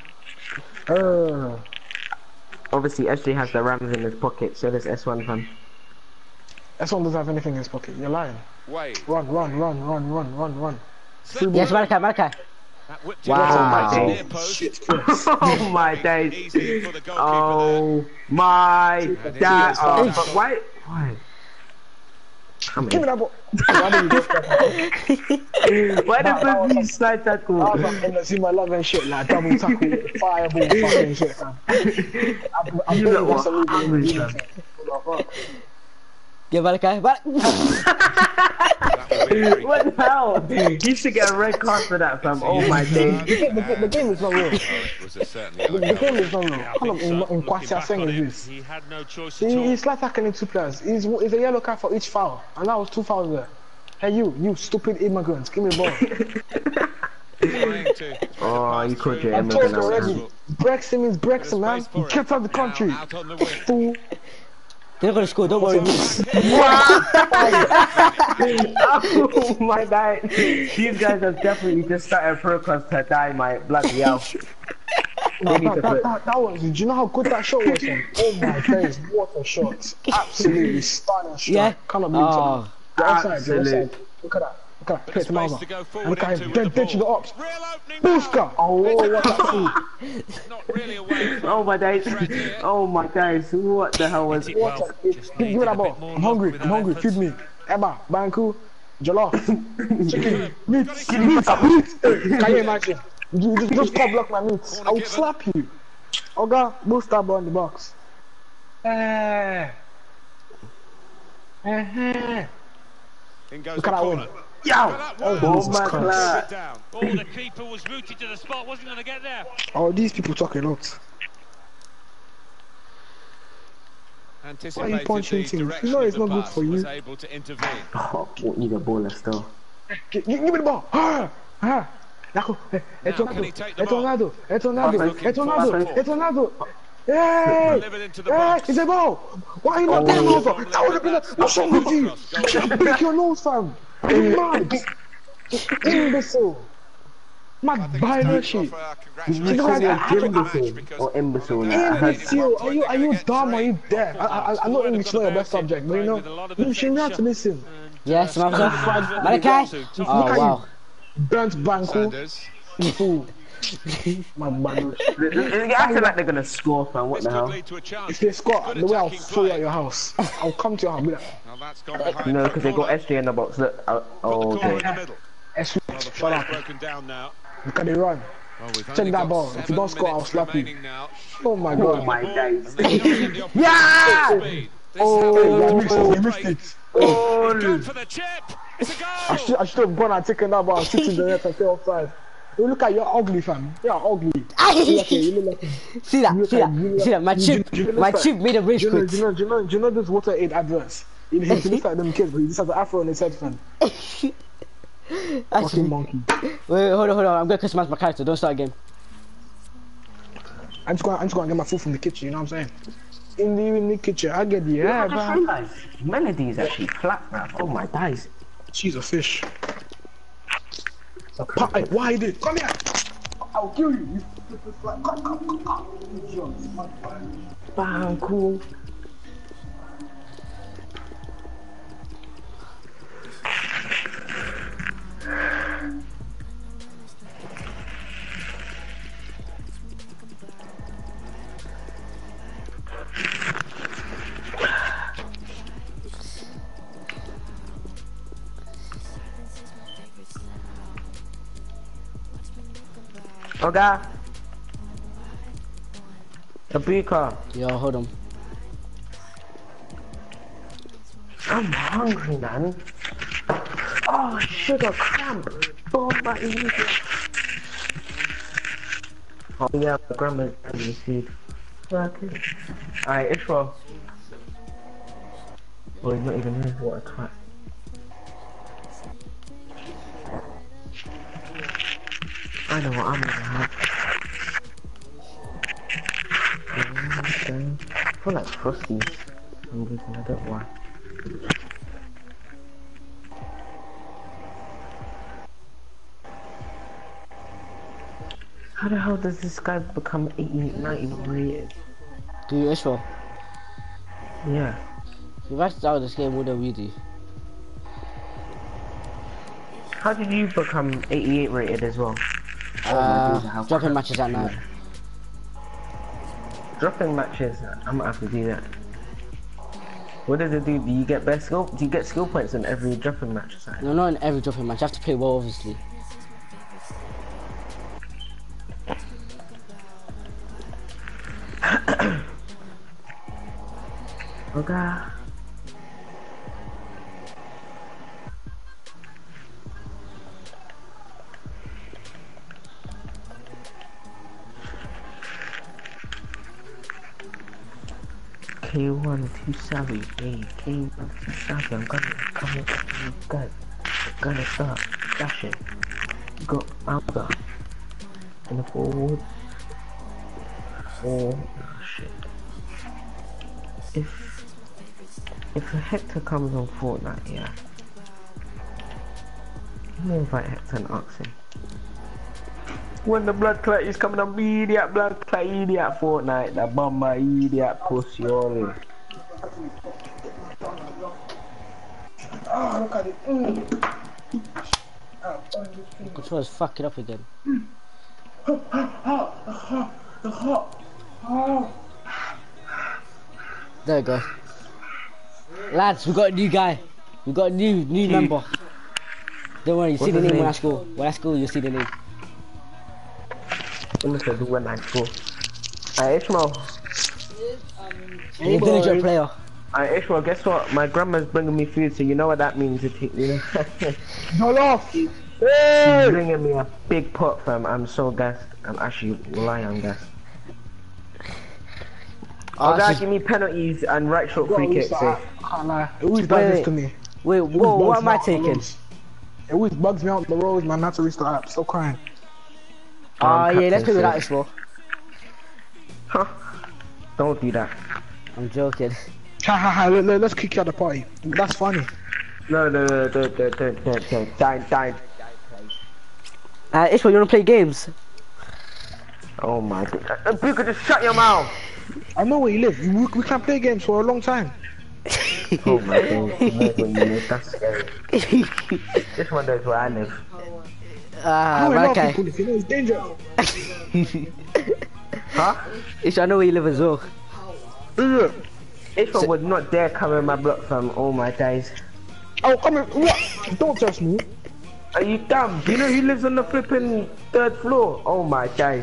Uh, Obviously, S J has the Rams in his pocket, so does S one, fam. S one doesn't have anything in his pocket. You're lying. Wade. Run, run, run, run, run, run, run. yes, Malachi, Malachi. That whipped Wow. it into the near post. Shit, Chris. Oh my days. Easy for the goalkeeper Oh my dad. is Oh, down. but why? Why? Come Give me here. that ball. Why did you just that? Why the fuck you slide tackle? I was like, in the Zuma love and shit, like double tackle, fireball, fucking shit, fam. I'm, I'm You doing lot that's a were legal in hungry, the fam. fam. Yeah, Malachi. Mal- That would be a free What the hell? You should get a red card for that, fam. Oh my days. The, the, the game is not real. kick. Was a certainly The, the game is not real. Yeah, I Hold think on, so. in, in Looking Kwasi back on Aseng it, is this. he had no choice at He, all. he's like tackling two players. He's, he's a yellow card for each foul. And that was two fouls there. Hey you, you stupid immigrants, give me the ball. trying to thread a Oh, pass you caught through. your I told you immigrant out, already. Brexit means Brexit, man. Space He for it. kept out the Now country. out on the wing. Fool. They're not gonna score, don't worry. Oh my god. These guys have definitely just started pro clubs to die, my bloody hell. No, They need that, to that, put- that, that was, do you know how good that shot was? Man? Oh my days, what a shot. Absolutely stunning shot. Yeah? Cannot believe Oh. it. You're outside, you're Absolute. outside. Look at that. Look at that. Play it to Space Malva. to go And forward look at into him. with Dead, the dead to the ball. ops. Real opening now. Booska! Oh, what that fool. Not really away from Oh my days. Oh my days. What the hell was Hit it? it What well. a, Just give me needed that a ball. bit more I'm hungry, luck I'm with hungry. that Feed effort. me. Eba, Banku, Jollof, chicken, meat, meat, meat. Can you imagine? You just, just call block my meat. I will slap you. Oga, boost that ball in the box. Eh. Eh. In goes Look the at that corner. win. That Oh, one. Oh Jesus my Christ. god. Down. Oh, the keeper was rooted to the spot, wasn't going to get there. Oh, these people talking a lot. Anticipated punching the teams? direction You know of it's the not good pass, for you. was able to intervene. Oh, won't need a baller still. Give, give me the ball. Ah, ah. Nako, eh, eh, Now, can tornado, he take the eh, ball? tornado, eh, tornado, Looking eh, tornado, for- eh, tornado. Hey, Delivered into the hey, box. it's a ball. Why are you not playing over? That would have been a, what's wrong with you? Cross, goal. Break your nose, fam. You mad? Imbecile. Mad by that shit. Did you call me a imbecile or imbecile? Like, I heard Imbecile, are you are you dumb? Are you deaf? I I I know English is not your best subject, but you know, you should have to listen. Yes, Mavza. Malachi. Oh wow. Burnt Banku. Fool. My man. They're acting like they're gonna score, fam. What the hell? If they score, the way I'll throw you at your house. I'll come to your house. Be like, No, because they got S J in the box. Look. Oh, oh, okay. S- shut up. Look at the run. Check that ball. If you don't score, I'll slap you. Oh my god. Oh my days. Yeah! Oh, you missed it. Oh, I should, I should have gone and taken that ball, sitting the net and stay offside. You look at you're ugly, fam. You're ugly. You look at you look like See that? See that? See that? My chip, my chip made a rage you know, quit. do you know, do you know, do you know those water aid adverts? He looks like them kids, but he just has an afro on his head, fam. Actually, Fucking monkey. wait, wait, hold on, hold on. I'm gonna customize my character. Don't start again. I'm just going, I'm just going to get my food from the kitchen. You know what I'm saying? In the in the kitchen, I get the yeah, I just man. realised Melody is actually flat, bruv. Oh my days. She's a fish. Pa- hey, why did? Come here. I'll kill you. You stupid fly. Come, come, come, come. Bang, cool. Okay. Abuka. Yo, hold on. I'm hungry, man. Oh, sugar cramp. Oh, my idiot. Oh, yeah, my grandma's having the seed. Okay. Alright, Ishwa. Oh, he's not even here. What a twat. I know what I'm gonna have. I feel like Frosties. I'm guessing, I don't know why. How the hell does this guy become eighty, ninety rated? Do you Ishwa? Yeah. If I started this game, what do we do? How did you become eighty-eight rated as well? Uh, dropping matches at night. Dropping matches, I'm gonna have to do that. What does it do? Do you get best skill? Do you get skill points in every dropping match? Sorry. No, not in every dropping match. You have to play well, obviously. Okay. K one too savvy, hey, K one too savvy, I'm gonna come in, you guys, I'm gonna start dashing, go out there, in the forward, oh shit, if, if a Hector comes on Fortnite, yeah, let me invite Hector and ask him. When the blood clot is coming on, idiot blood clot, idiot Fortnite, the bomber, idiot pussy, all Oh, look at it. Mm. The controller's fucking up again. There we go. Lads, we got a new guy. We got a new new member. Don't worry, you see the name when I score. When I score, you'll see the name. I'm gonna do one night four. Alright, Ishmael. You're a diligent player. Alright, Ishmael, guess what? My grandma's bringing me food, so you know what that means, you know? No laugh. She's bringing me a big pot, fam. I'm so gassed. I'm actually lying, I'm gassed. Oh, Oh, guys, she's- give me penalties and right shot free kicks. I eh? can't lie. It always does Wait, this to me. Wait, It always whoa, what bugs am me I out on the taking? roads. It always bugs me out on the road, man. Not to restart app. Still crying. Ah, Um, yeah, let's play captain without says- this, bro. Huh? Don't do that. I'm joking. Ha ha ha. let- let- Let's kick you out of the party. That's funny. No, no, no, don't, don't, don't, don't, don't. Dine, dine. Uh, Ishmael, you wanna play games? Oh my god. Uh, Buka, just shut your mouth! I know where you live. We, we can't play games for a long time. Oh my god. You know where you live, that's scary. This one knows where I live. Ah, I know a lot of okay. people if you know it's dangerous. Huh? Ishmael, I know where you live as well. Yeah. Ishmael would not dare come in my block, fam. Oh my days. Oh, come on. What? Don't test me. Are you dumb? Do you know who lives on the flipping third floor? Oh my days.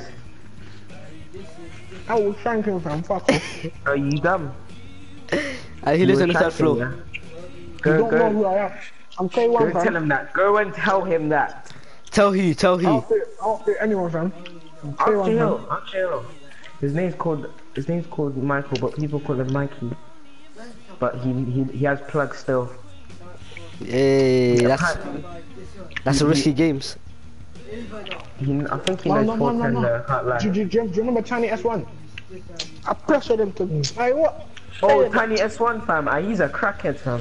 I was thanking fam. Fuck off. Are you dumb? Uh, he You lives were on the third chatting, floor. yeah? You Go, don't know go. who I am. I'm K one Go fam. tell him that. Go and tell him that. Tell who, tell I who. don't fit, I don't fit anyone fam. I'm K I'll one fam. chill. I'll chill. His name's called. His name's called Michael, but people call him Mikey. But he he he has plugs still. Hey, that's Apparently, that's a risky games. He, I think he No, knows no, no, four no, ten no. uh, hotline. Do, do, do, do you remember Tiny S one? I pressured him to. Hey, what? Oh, Hey, Tiny S one fam. Ah, he's a crackhead fam.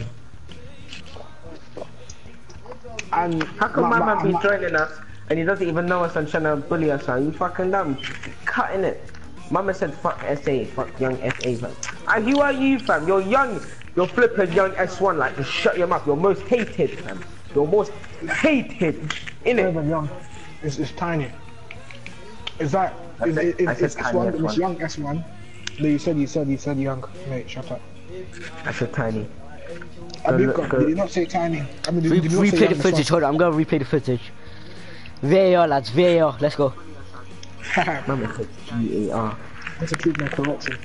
And How come my, man be joining us and he doesn't even know us and trying to bully us? Fam? You fucking dumb. Cutting it. Mama said fuck S A, fuck young S A fam. And who are you fam? You're young. You're flipping young S one, like just shut your mouth. You're most hated fam. You're most hated. Innit? Never young. It's, it's Tiny. Is that? I Is, said- is, I is, said it's Tiny one, S one. it's young S one. No, you said you said you said young. Mate, shut up. I said Tiny. Abuka, look, go- did you not say Tiny? I mean, did, Re did you not say replay young the S footage. Hold on, I'm gonna replay the footage. V A R, lads. V A R. Let's go. one? Mama said G A R. That's a keep my correction.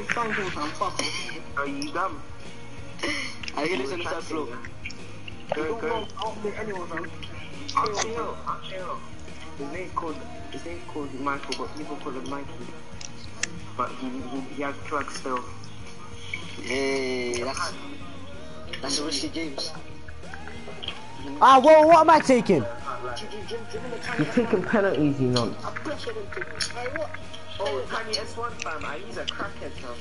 Are you dumb? I hear this on the third floor. Go, go. I'll chill. I'll chill. His name's called. His name's called Michael, but people call him Mikey. But he he, he has plugs still. Hey, that's that's a risky games. Ah, whoa, what am I taking? You're taking penalties, you know. Oh, Tiny S one fam, ah, he's a crackhead fam.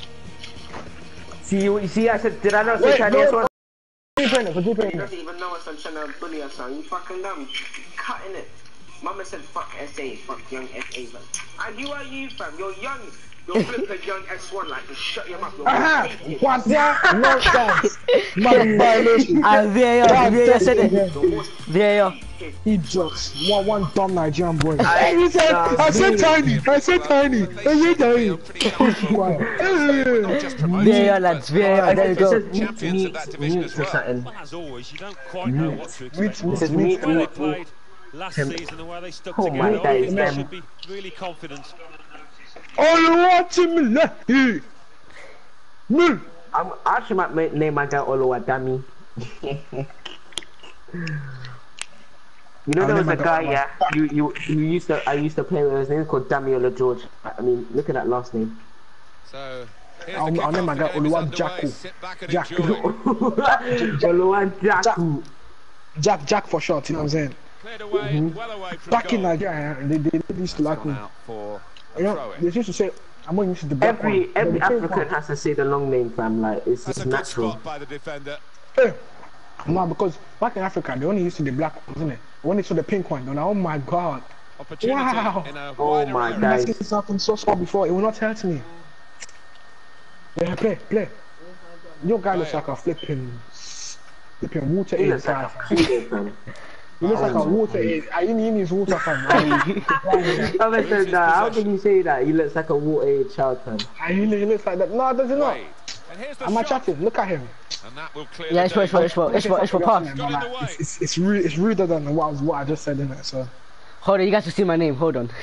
See, you see, I said, did I not say Wait, Tiny no, S one? Keep playing it, keep He playing it. doesn't even know us and trying to bully us, fam. You fucking dumb. Cutting it. Mama said, fuck S A, fuck young S A fam. And who are you fam? You're young. You're flipping young S one, like just shut your mouth. You're Aha! hated. What's that? No chance. Mother violation. Ah, V A R. V A R said it. You're most V A R. He jokes. One, one dumb Nigerian boy. I- He said, I said uh, Tiny. I said Tiny. I said Tiny. Not just V A promoted, R, lads. V A R. There you It go. says Champions of that division as or well. something. Well, as always, you don't quite know what to expect. Meet, It says meet, meet, The way they meet, played last Tim- season, the way they stuck Oh together, my I days, think they them. should be really confident. Oh, you want to me left. Me. I'm, I actually might ma- name my guy Oluwadami. You know I'll there was name a my guy, guy- yeah, you you you used to I used to play with. His name called Damiola George. I mean, look at that last name. So, here's I'll- the I'll name my kickoff. guy The game is Oluwa underway. Jaku. Sit back and Jack. enjoy. Oluwajaku. Jack, Jack for short. You know what I'm saying? Cleared away, well away from Back in goal. Nigeria, they, they, they used to like Gone me. out for a You know, throw-in. they used to say, I'm going to use the black Every one. every The pink African one. has to say the long name, fam. Like it's That's a just good natural. spot by the defender. Hey. No, because back in Africa, they only used to the black one, isn't it? When they saw the pink one, they're like, oh my god. Opportunity Wow. in a Oh wider my area. God. I've seen this happen so small before, it will not hurt me. Yeah, play, play. Your guy looks like a flipping, flipping water He aid looks like guy. a fool, fam. He looks like a water aid. I didn't even use water from. I said, nah, how can you say that? He looks like a water age child, fam. I really looks like that. No, does it not? Wade. And here's the Am I shot. chatting? Look at him. And that will clear Yeah, the it's for, it's for, danger. it's for, it's for, it's for pass. Got in the way. It's, it's, it's, rude, it's ruder than what I, was, what I just said in it. So, Hold on, you guys will see my name. Hold on.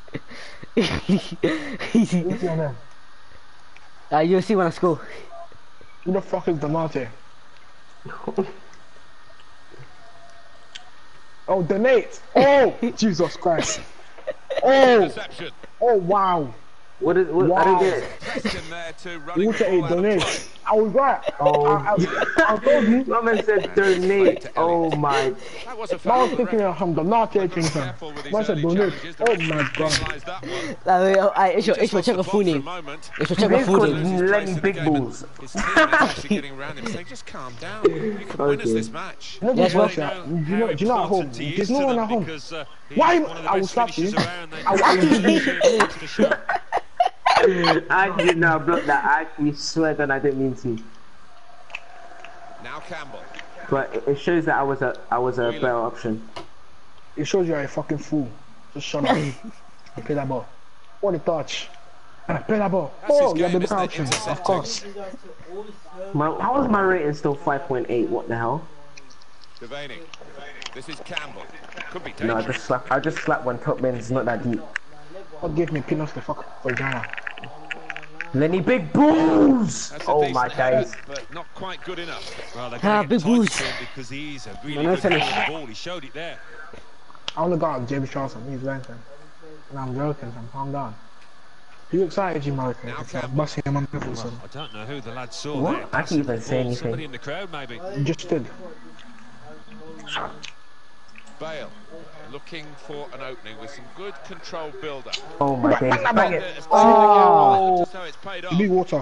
what's your name? uh, you'll see when I score. Who the fuck is Donate? Oh, donate! Oh, Jesus Christ! Oh, Interception. oh, wow! What is? What, Wow. I don't get it. Question there to running Water the aid, ball out of donate. play. I was right. Oh. I, I, I told you. My man said donate. Oh my. That was a I foul. was thinking of some donate thing, fam. Careful with his Man said early donate. challenges. The Oh referee my god. realised that one. Like, it's your, Just it's your lost check the of plot for a Funi. moment. It's your check This of called Funi. Loses his place Lenny in the Big game, and Balls. His teammates actually getting around him saying, just calm down. You can win us Okay. this match. You know, Yes, this well- works out. Do you know, do you know at home? Important he There's is no to one them at home. because, uh, he's Why? one of the I will best slap you. finishers around. They I will- just I will don't give you- show it to show. I did not block that. I actually swear that I didn't mean to. Now Campbell. But it- it shows that I was a I was a better option. It shows you're a fucking fool. Just shut up. And play that ball. What a touch. And play that ball. That's Oh, his you have the game, better isn't it? option. Of Intercepting. course. My, how is my rating still five point eight? What the hell? Devaney. This is Campbell. Could be No, I dangerous. just slap. I just slap when top men's not that deep. What gave me peanuts the fuck for Ghana? Lenny Big Balls. That's a Oh decent my effort, days. but not quite good enough. Well, they're Ah, going to big get tight boost. to him because he's a really No, no good finish. ball on the ball. He showed it there. I wanna go out with James Charlton. He's ranking. And I'm joking, fam. Calm down. You excited, you American? Now It's like Campbell. busting him on the son. I don't know who the lad saw What? there. I can't passing even the say ball. anything. Somebody in the crowd, maybe. You just stood. Bale looking for an opening with some good controlled build-up. Oh my days. Bang it. Oh! Just so it's paid off. You need water.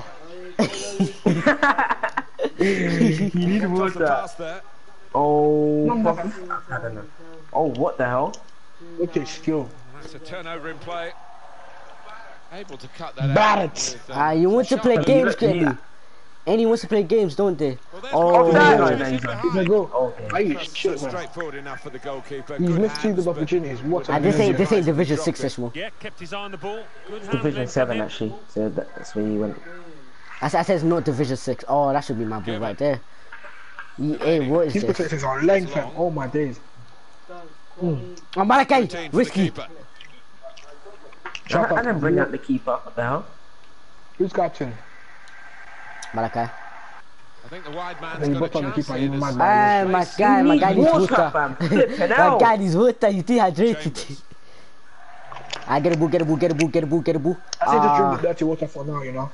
You need Toss the water. pass there. Oh. No, fuck. no. I don't know. Oh, what the hell? Look at skill. That's a turnover in play. Able to cut that out. Barrett. with, um, Ah, you want to play sharp- games, Yeah. Kenny? Anyone wants to play games, don't they? Well, there's Oh, one. that- He's no, in no, he's behind. He's gonna go. Okay. Are you That's shit, man? straightforward enough for the goalkeeper. He's Good missed two hands, good but opportunities. What Ah, a this ain't this ain't Dropped Division it. Six this one. Yeah, kept his eye on the ball. Good Division handling seven from him. actually. So that's where you went. I said, I said it's not Division Six. Oh, that should be my ball right there. Ye- Hey, what is These this? protectors are length, fam. Oh my days. Oh, Malachi, Routine for the risky. keeper. Shut I up. didn't bring out the keeper. What the hell? Who's captain? Malachi. I think the wide man's Then you got put a on the chance keeper. here. You There's mad Ah, man. my space. guy, my need guy needs water, water. fam. Flipping My out. guy needs water. You dehydrated. Chambers. I get a boo, get a boo, get a boo, get a boo, get a boo. I said just drink Ah, the dirty water for now, you know.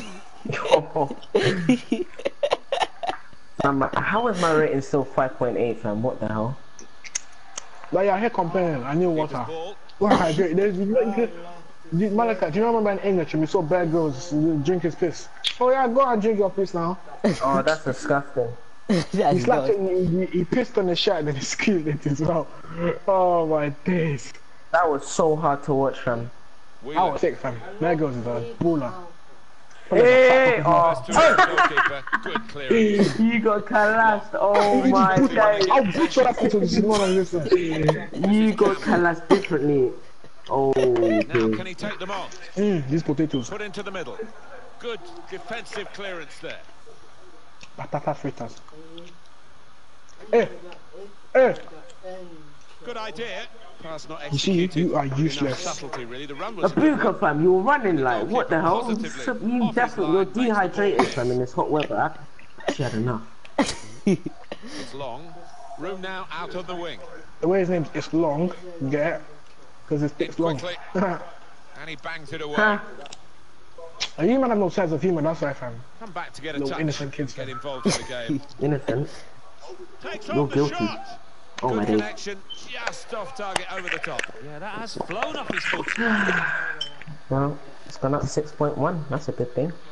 Fam, how is my rating still five point eight, fam? What the hell? Like you're here complaining. I need water. Ball. Well, I agree. There's, Malika, do you remember in English when we saw bad girls drink his piss? Oh yeah, go and drink your piss now. Oh, that's disgusting. He that's slapped good. it and he, he pissed on the shirt and then he squeezed it as well. Oh my days. That was so hard to watch, fam. I Wheeler. was sick, fam. Bad girls is a baller. Hey, oh, That's to the goalkeeper. Good clearance. you got collapsed. Oh my days. I'll butcher that into this morning, listen. You got collapsed differently. Oh, Now, dude. can he take them on? Mm, these potatoes. Put into the middle. Good defensive clearance there. Patata fritters. Hey! Hey! Good idea. Pass not You see, executed. you are Enough useless. subtlety, really. The run was a good Abuka, one. fam, you were running like, what the hell? Positively So- off You his definitely, line, you're makes the ball. dehydrated, fam, in this hot weather. I actually had enough. It's long. Room now out of the wing. The way his name's is long, you get it? Because it's, it's long. Quickly. And he bangs it away. Huh? And you man have no sense of humour, that's why, fam. Come back to get a Little touch. innocent kids, Get fam. involved in the game. Innocent. Takes You're on the guilty. shot. Oh Good my days. connection. Just off target over the top. Yeah, that has flown off his foot. Well, it's gone up six point one. That's a good thing.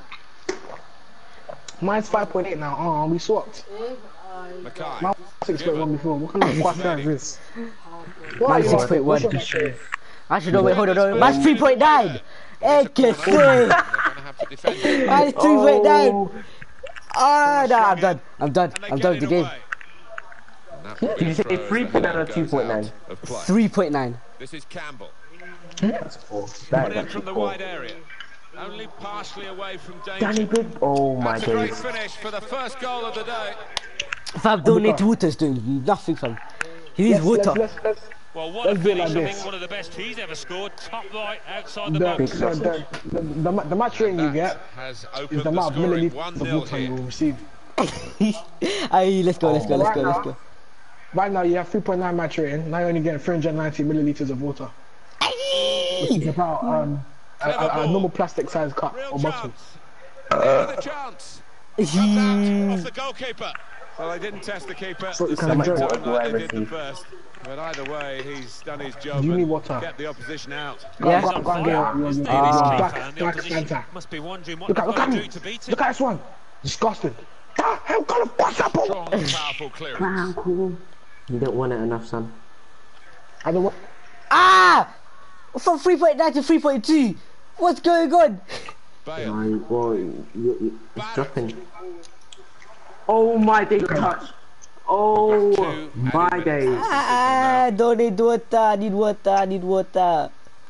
Mine's five point eight now. Oh, we swapped. Mackay. Mine was six point one before. What kind of quack is this? What Mine's are you six point one. what's your name? Actually, no, wait, hold on, hold on. Mine's three point nine. Hey, que se. They're going to have to defend it. Mine's three point nine. Oh, Ah, nah, I'm done. I'm done. And they I'm get done with it the game. away. And that will be Did you a say throw as three the point nine ball or goes two point nine? out of play. three point nine. This is Campbell. that's four. Put That is in actually from the four. wide area. Only partially away from Danny danger. Big. Oh my That's a great days. finish for the first goal of the day. Fam, donate water's doing nothing, fam. He needs Let's, water. let's, let's, Well, what a Let's do it finish. like I this. think one of the best he's ever scored. Top right, outside the, the the, box. the, the, the, the, the match rating you That get has is opened the the amount of scoring milliliters one of nil water you here. will receive. Aye, let's go, let's go, let's go, let's go. Right now you have three point nine match rating. Now you're only getting three hundred ninety milliliters of water. Which is about um, a, a, a normal plastic size cup Real or bottle. chance. Maybe the chance. Comes out off the goalkeeper. Well, they didn't test the keeper So you the can second enjoy time it. like they did the first. But either way, he's done his job. Do you need and water? Kept the opposition out. Go, Yeah. go, go, go and get your, your, He's your, near your his keeper, back, and the back opposition centre. must be wondering what Look they've at, look got at to me. do to beat it. Look at this one. Disgusting. The hell kind of pass that ball? Strong, powerful clearance. You don't want it enough, son. I don't want. Ah! From three point nine to three point two. What's going on? Bale. No, well, you, you, it's dropping. Oh my days, touch. Oh Two my added days. minutes. Ah, don't need water, need water, need water.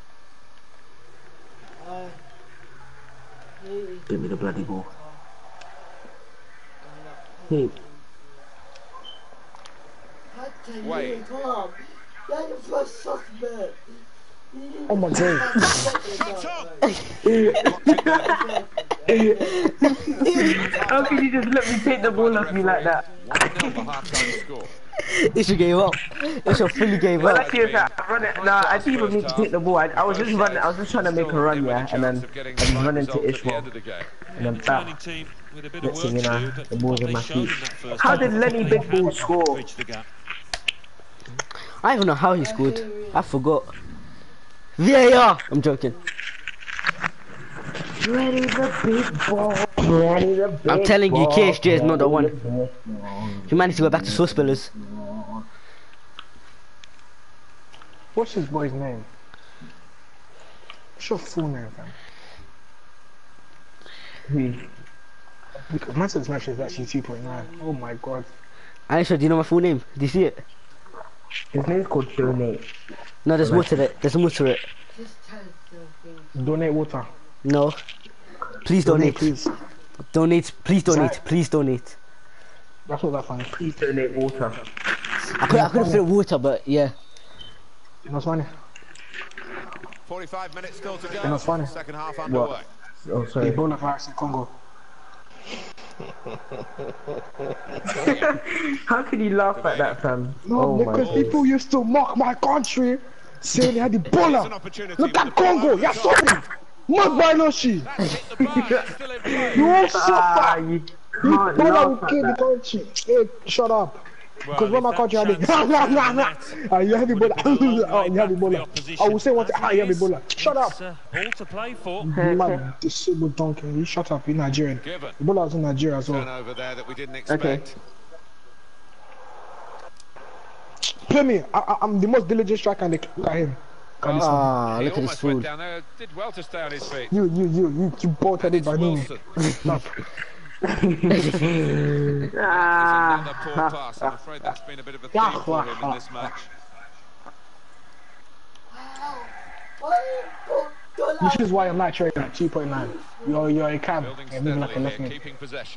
Give me the bloody ball. Hey, Wait. Oh my god. Shot on. how can you just let me take the ball off me like that? one nil the half-time score. It's your game up. It's your fully game Well, up. actually, if I run it, nah, I didn't even need to take the ball. I, I was just running. I was just trying to make a run, yeah, and then I just run into Ishmael, and then Returning bam. team with a bit of Next work thing you to know, do, but the ball's what in my they showed feet. in that first How half, did Lenny they Big Ball have score? bridged the gap. I don't even know how he scored. I forgot. V A R. I'm joking. Ready the big ball. Ready the big I'm telling you, ball. K S J is not the one. Ready the big ball. He managed to go back to Source Pillars. What's his boy's name? What's your full name, fam? Who? Because my son's match is actually two point nine. Oh my god. Aisha, do you know my full name? Do you see it? His name's called Donate. No, there's more to it. There's more to it. Donate water. No. Please donate. Please. Donate. Please donate. Sorry. Please donate. That's not that funny. Please donate water. I could I could have filled water, but yeah. You know what's funny? forty-five minutes still to go. You know what's funny? Second half underway. Oh, sorry. Ebola virus in Congo. How can you laugh at that, fam? No, Oh my because God. people used to mock my country, saying they had Here's an Ebola. opportunity Look with at the ball Congo. over the You're top. sorry. Mud Binoshi. That's hit the bar. It's still in play. You all Ah, suffer. you You can't Ebola laugh will at kill the that. country. Hey, shut up. Because Well, when if my that country had it, chance nah, nah, is nah, in nah. the Ah, you have net, would Ebola. have been a long Oh, way you have back for the Ebola. opposition. I will say what As I it have is, Ebola. Shut up. it's, uh, all to play for. Man, disabled donkey. You shut up. You're Nigerian. Given. Ebola was in Nigeria as well. Turnover there that we didn't Okay. expect. Play me. I, I, I'm the most diligent striker in the look at him. Look at this one. Ah, He look at this almost went food. down there. Did well to stay on his feet. You, you, you, you, you both And headed it's by Nini. Wilson. No. It's Ah. another poor pass. I'm afraid that's been a bit of a theme Yeah. for him in this match. This is why I'm not trading at two point nine. You're, you're a cab. Building You're moving like a steadily left here, mid. keeping possession.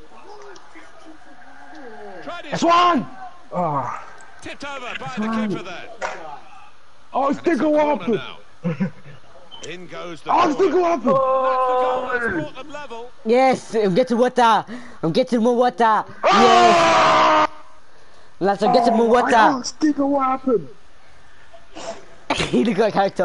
Tried it. That's one! Oh, Tipped over by the keeper there. oh it's And it's a thinking what corner happened. now. In goes the Oh, it's thinking corner. what happened. That's the goal that's brought them level. Yes, I'm getting water. I'm getting more water. Yes. Lads, I'm getting more Oh, I water. asked thinking what happened. He look like character.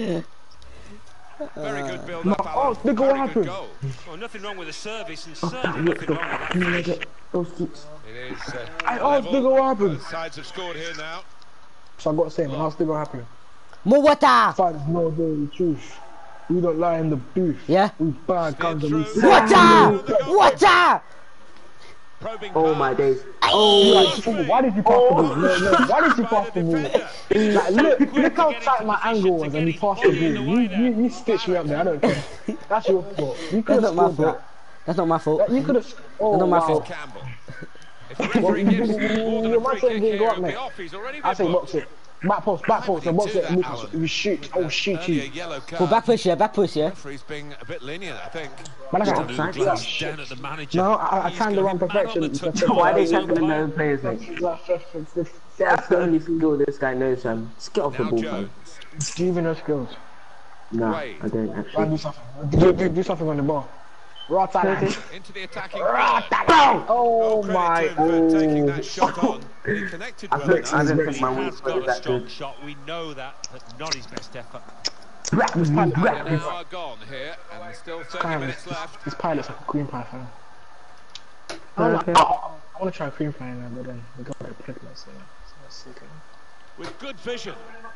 Very good build No, up. oh, Alan. it's thinking what Very good happened. goal. Well, nothing wrong with the service, and Oh, certainly that looks nothing good. wrong with that Can you finish. get those seats? It is. Uh, I asked level. thinking what happened. Both sides have scored here now. So I got the same. I asked thinking what happened. More water. Fans know the truth. We don't lie in the booth. Yeah. We bad guns and we through. say- Water. Water. Probing Oh pass. my days. Oh, oh, why did you pass the ball? No, no, why did you pass the ball? Like, look, look how tight my angle was and you passed the ball. You, you, you stitched me up there. I don't care. That's your fault. You could That's have not my scored fault. that. That's not my fault. You could have. Oh, That's not my wow. fault. Campbell. If the referee gives more than Your a man free said kick he didn't go here, up, he'll be mate. off. He's already I been say booked. box it. Back post, back post, and box do it. that, We, Alan? we shoot. Oh, shoot Earlier you. yellow Well, card. back push, yeah. Back push, yeah. Referee's being a bit lenient, I think. Man, I Yeah, got offside. Glass down at the manager. No, I, I He's turned gonna around man up perfection. the That's touch. it. Why are they He's gonna tackling play. their own players, mate? That's the only skill this guy knows, fam. Just get off the Now ball, Jones. fam. Do you even know skills? No, Wade. I don't Try and actually. do something. Do, do, do something on the ball. Rotterdam. Into the attacking third. Oh Credit my. to him for taking Oh. that shot on. He connected I well think enough. I don't He think my He weak has foot got is a that strong good. shot, we know that, but not his best effort. This pilot, An hour gone here, and there's still thirty minutes left. this pilot's like a cream pie fan. I Oh, wanna, okay. I, I wanna try cream pie now, but then we got like piglets, so so that's sick. With good vision,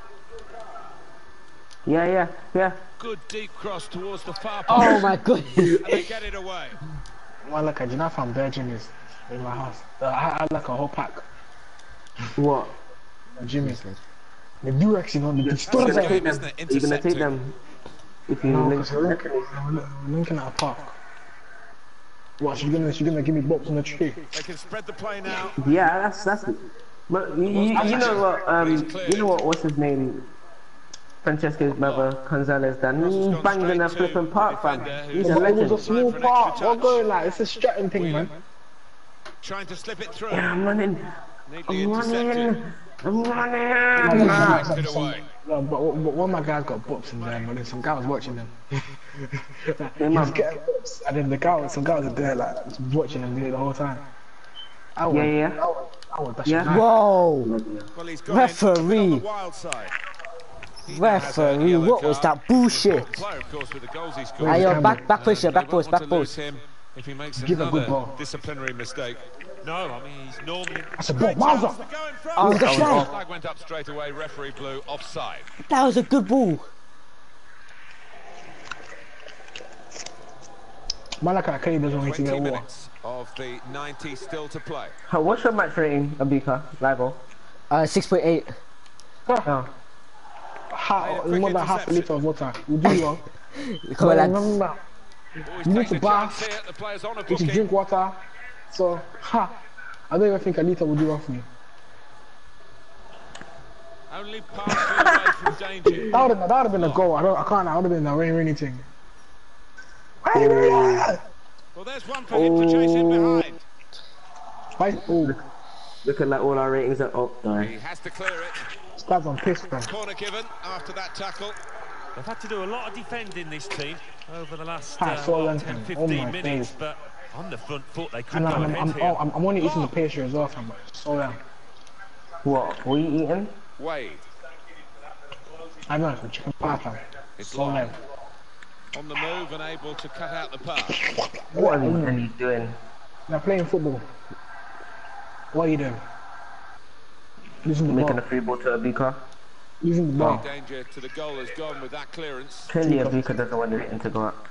Yeah, yeah, yeah. good deep cross towards the far Oh post, my goodness. and they get it away. Well, look, I do not find Virgin is in my house. Uh, I had like a whole pack What? of Jimmy's. The Durex, you know, the You're stores gonna are take isn't them. it? You're gonna take Intercepting. them if you no, link. because we're linking, we're linking at a park. What, she's gonna, she's gonna give me bops on the tree. They can spread the play now. Yeah, that's that's. But you, you, you know what? Um, you know what? What's his name? Francesco's brother, Gonzalez. Done. He banged in a flipping park, fam. He's a But it was a legend. small For an park. extra What touch. going like? It's a Stratton thing, man. Trying to slip it through. Yeah, I'm running. Neatly I'm intercepted. running. I'm running. Yeah, Knocked it away. but, but one of my guys got bops in there, but then some guy was watching them. Hey, He was man. getting bops, and then the guy, some guys were there like watching them do it the whole time. I was, Yeah, yeah. I was, I was dashing Yeah. back. Whoa. Well, he's gone Referee. in on the wild side. He now has a Referee, yellow what was card. that bullshit? Player, of course, with the goals he scored. Aye, yo, Campbell. back, back push, And back they post, won't back want to lose post. him if he makes Give a good another ball. disciplinary mistake. No, I mean, he's normally... That's a ball, Mauser. To go in front. Oh, that's The right. flag went up straight away. Referee blew offside. That was a good ball. Malaka K doesn't want me to twenty get water. minutes of the ninety still to play. How- What's your match rating, Abika? Live. Uh, six point eight. Oh. Ha, quick more than half a interception. litre of water. You do well. Come on, But lads. remember, Always you need takes to a bath, chance here. The player's on a you need booking. to drink water. So, ha, I don't even think a litre will do well for me. Only partially away from danger. That would have, that would have been a goal. I don't, I can't. That would have been a rain, rainy thing. Hallelujah! Well, there's one for him to chase in behind. Why? Oh, Look at like all our ratings are up. He Sorry. has to clear it. this guy's on piss, man. Corner given after that tackle. They've had to do a lot of defending, this team, over the last Ah, uh, so what, long ten, time. fifteen Oh my minutes, days. but on the front foot, they could And go I'm, ahead I'm, here. I'm, I'm, I'm only eating the pastry as well, fam. So yeah. What? What are you eating? Wade. I know, it's chicken pie, fam. It's So long. yeah. On the move and able to cut out the pass. What are you, are you doing? They're playing football. What are you doing? Using the Making a ball. free ball to Abika? Using the ball. Danger to the goal has gone with that clearance. Clearly Abika doesn't want the rating to go up.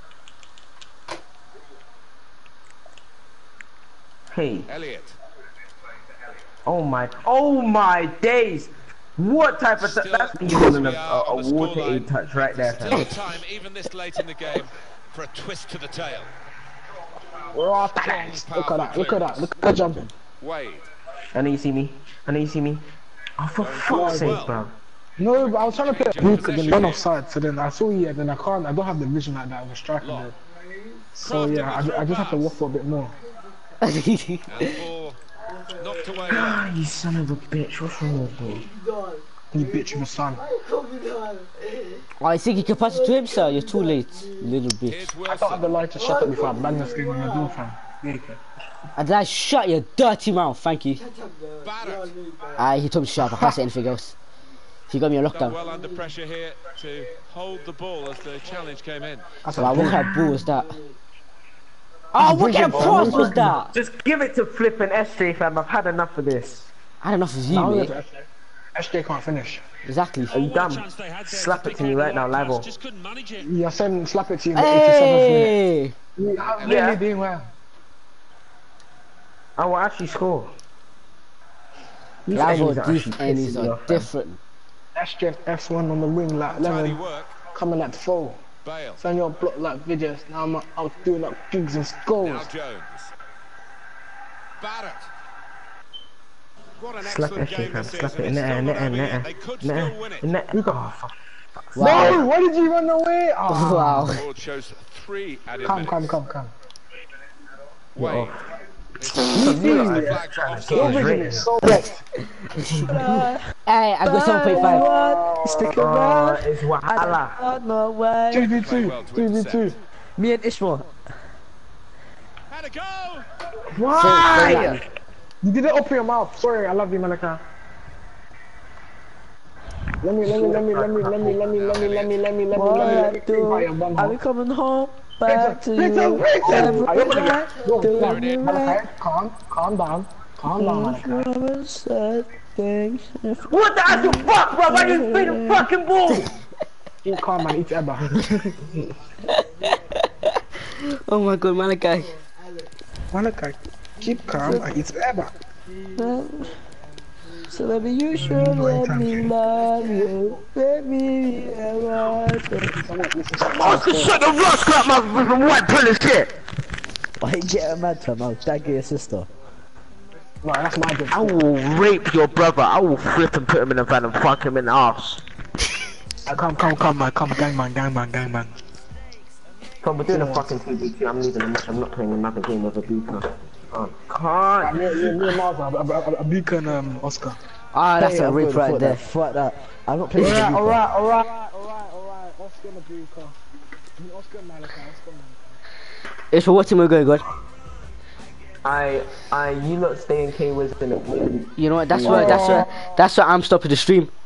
Hey. Elliot. Oh my. Oh my days! What type of... Still, That's me calling a, we are a, a on the water scoreline. aid touch right there, Still fam. time, even this late in the game, for a twist to the tail. Oh, thanks. Look at that, look at that, look at that jumping. Wade. I know you see me. I know you see me. Oh, for fuck's sake, well. bro. No, but I was trying to play a Change of boot and then possession run here. offside, so then I saw you and then I can't, I don't have the vision like that of a striker. Long. there. So yeah, I, I just have to waffle a bit more. And the ball knocked away. Ah, you son of a bitch. What's wrong with me? You bitch of a son. I think you can pass it to him, sir. You're too late, little bitch. Here's I don't have the Wilson. light to shut up before I bang this game on your door, fam. Yeah, And then I shut your dirty mouth. Thank you. Barrett. Aye, he told me to shut up. I can't say anything else. If you got me on Done lockdown. well under pressure here to hold the ball as the challenge came in. That's a Wow, what ball. kind of ball was that? Oh, what kind of cross was that? Just give it to flipping S J, fam. I've had enough of this. I had enough of you, Now mate. S J can't finish. Exactly. Are you What dumb? chance they had there Slap to it pick to me out right the now, right Livo. pass, just couldn't manage it. Yeah, send slap it to you in the eighty-seventh minute. Hey! How Yeah. really doing well? I will actually score. These Lavo, enemies are these actually enemies pissing me are off, fam. different. S J F one on the wing like Tidy lemon, work. coming like the foe. Bale. Send your block like videos. Now I'm out doing like gigs and Now goals. Jones. Barrett. What an Slap excellent that shit, game fam. this is, Slap and it it's in there, still in not there, in over there. yet. They could In there, still win it. in there. Oh, fuck. Wow. No, why did you run away? Oh, Wow. The board shows three added Come, minutes. come, come, come. Wade. You lot are Flag trying to offside. get his Vision rating is up. so wet. Hey, I got seven point five. Stick Oh, it's Wahala. No way. two v Played two, well to two v two. intercept. Me and Ishmael. Had a go. Why? You didn't open your mouth. Sorry, I love you, Malaka. Let me, let me, let me, let me, let me, let me, let me, let me, let me, let me, let me, let me, let me, I'll be coming home back to Victor, you. Victor, Every are you gonna night, get? Go, doing calm, you Malachi, right. calm, calm down, calm down, Malachi. Woman said things. What the actual fuck, bro? Why you spin the fucking ball? Keep calm, man. It's Ebba. Oh my god, Malachi. Malachi, keep calm. and It's Ebba. So let me, you should let me love you. Let me be a Oscar, shut the rock up, my from white pull of shit. Why you get mad to him? I'll dag your sister. No, that's my job. I will rape your brother. I will flip and put him in a van and fuck him in the arse. Uh, come, come, come, man. Come, gang man, gang man, gang man. Come, we're doing a fucking two v two. I'm leaving the match. I'm not playing another game with a Buka. Oh, Uh, can't. me, me, me and Mars, a, a, a, a beacon, um, Oscar. Ah, that's Hey, a I'm rip going to right fuck there. that. Fuck that. I'm not playing Alright, with the alright, alright, alright, alright. Oscar and a beacon. Oscar and Malachi, Oscar and Malachi. It's for what team we're going, God? I, I, you lot stay in K Wiz in it. You know what? That's why. That's why. That's why I'm stopping the stream.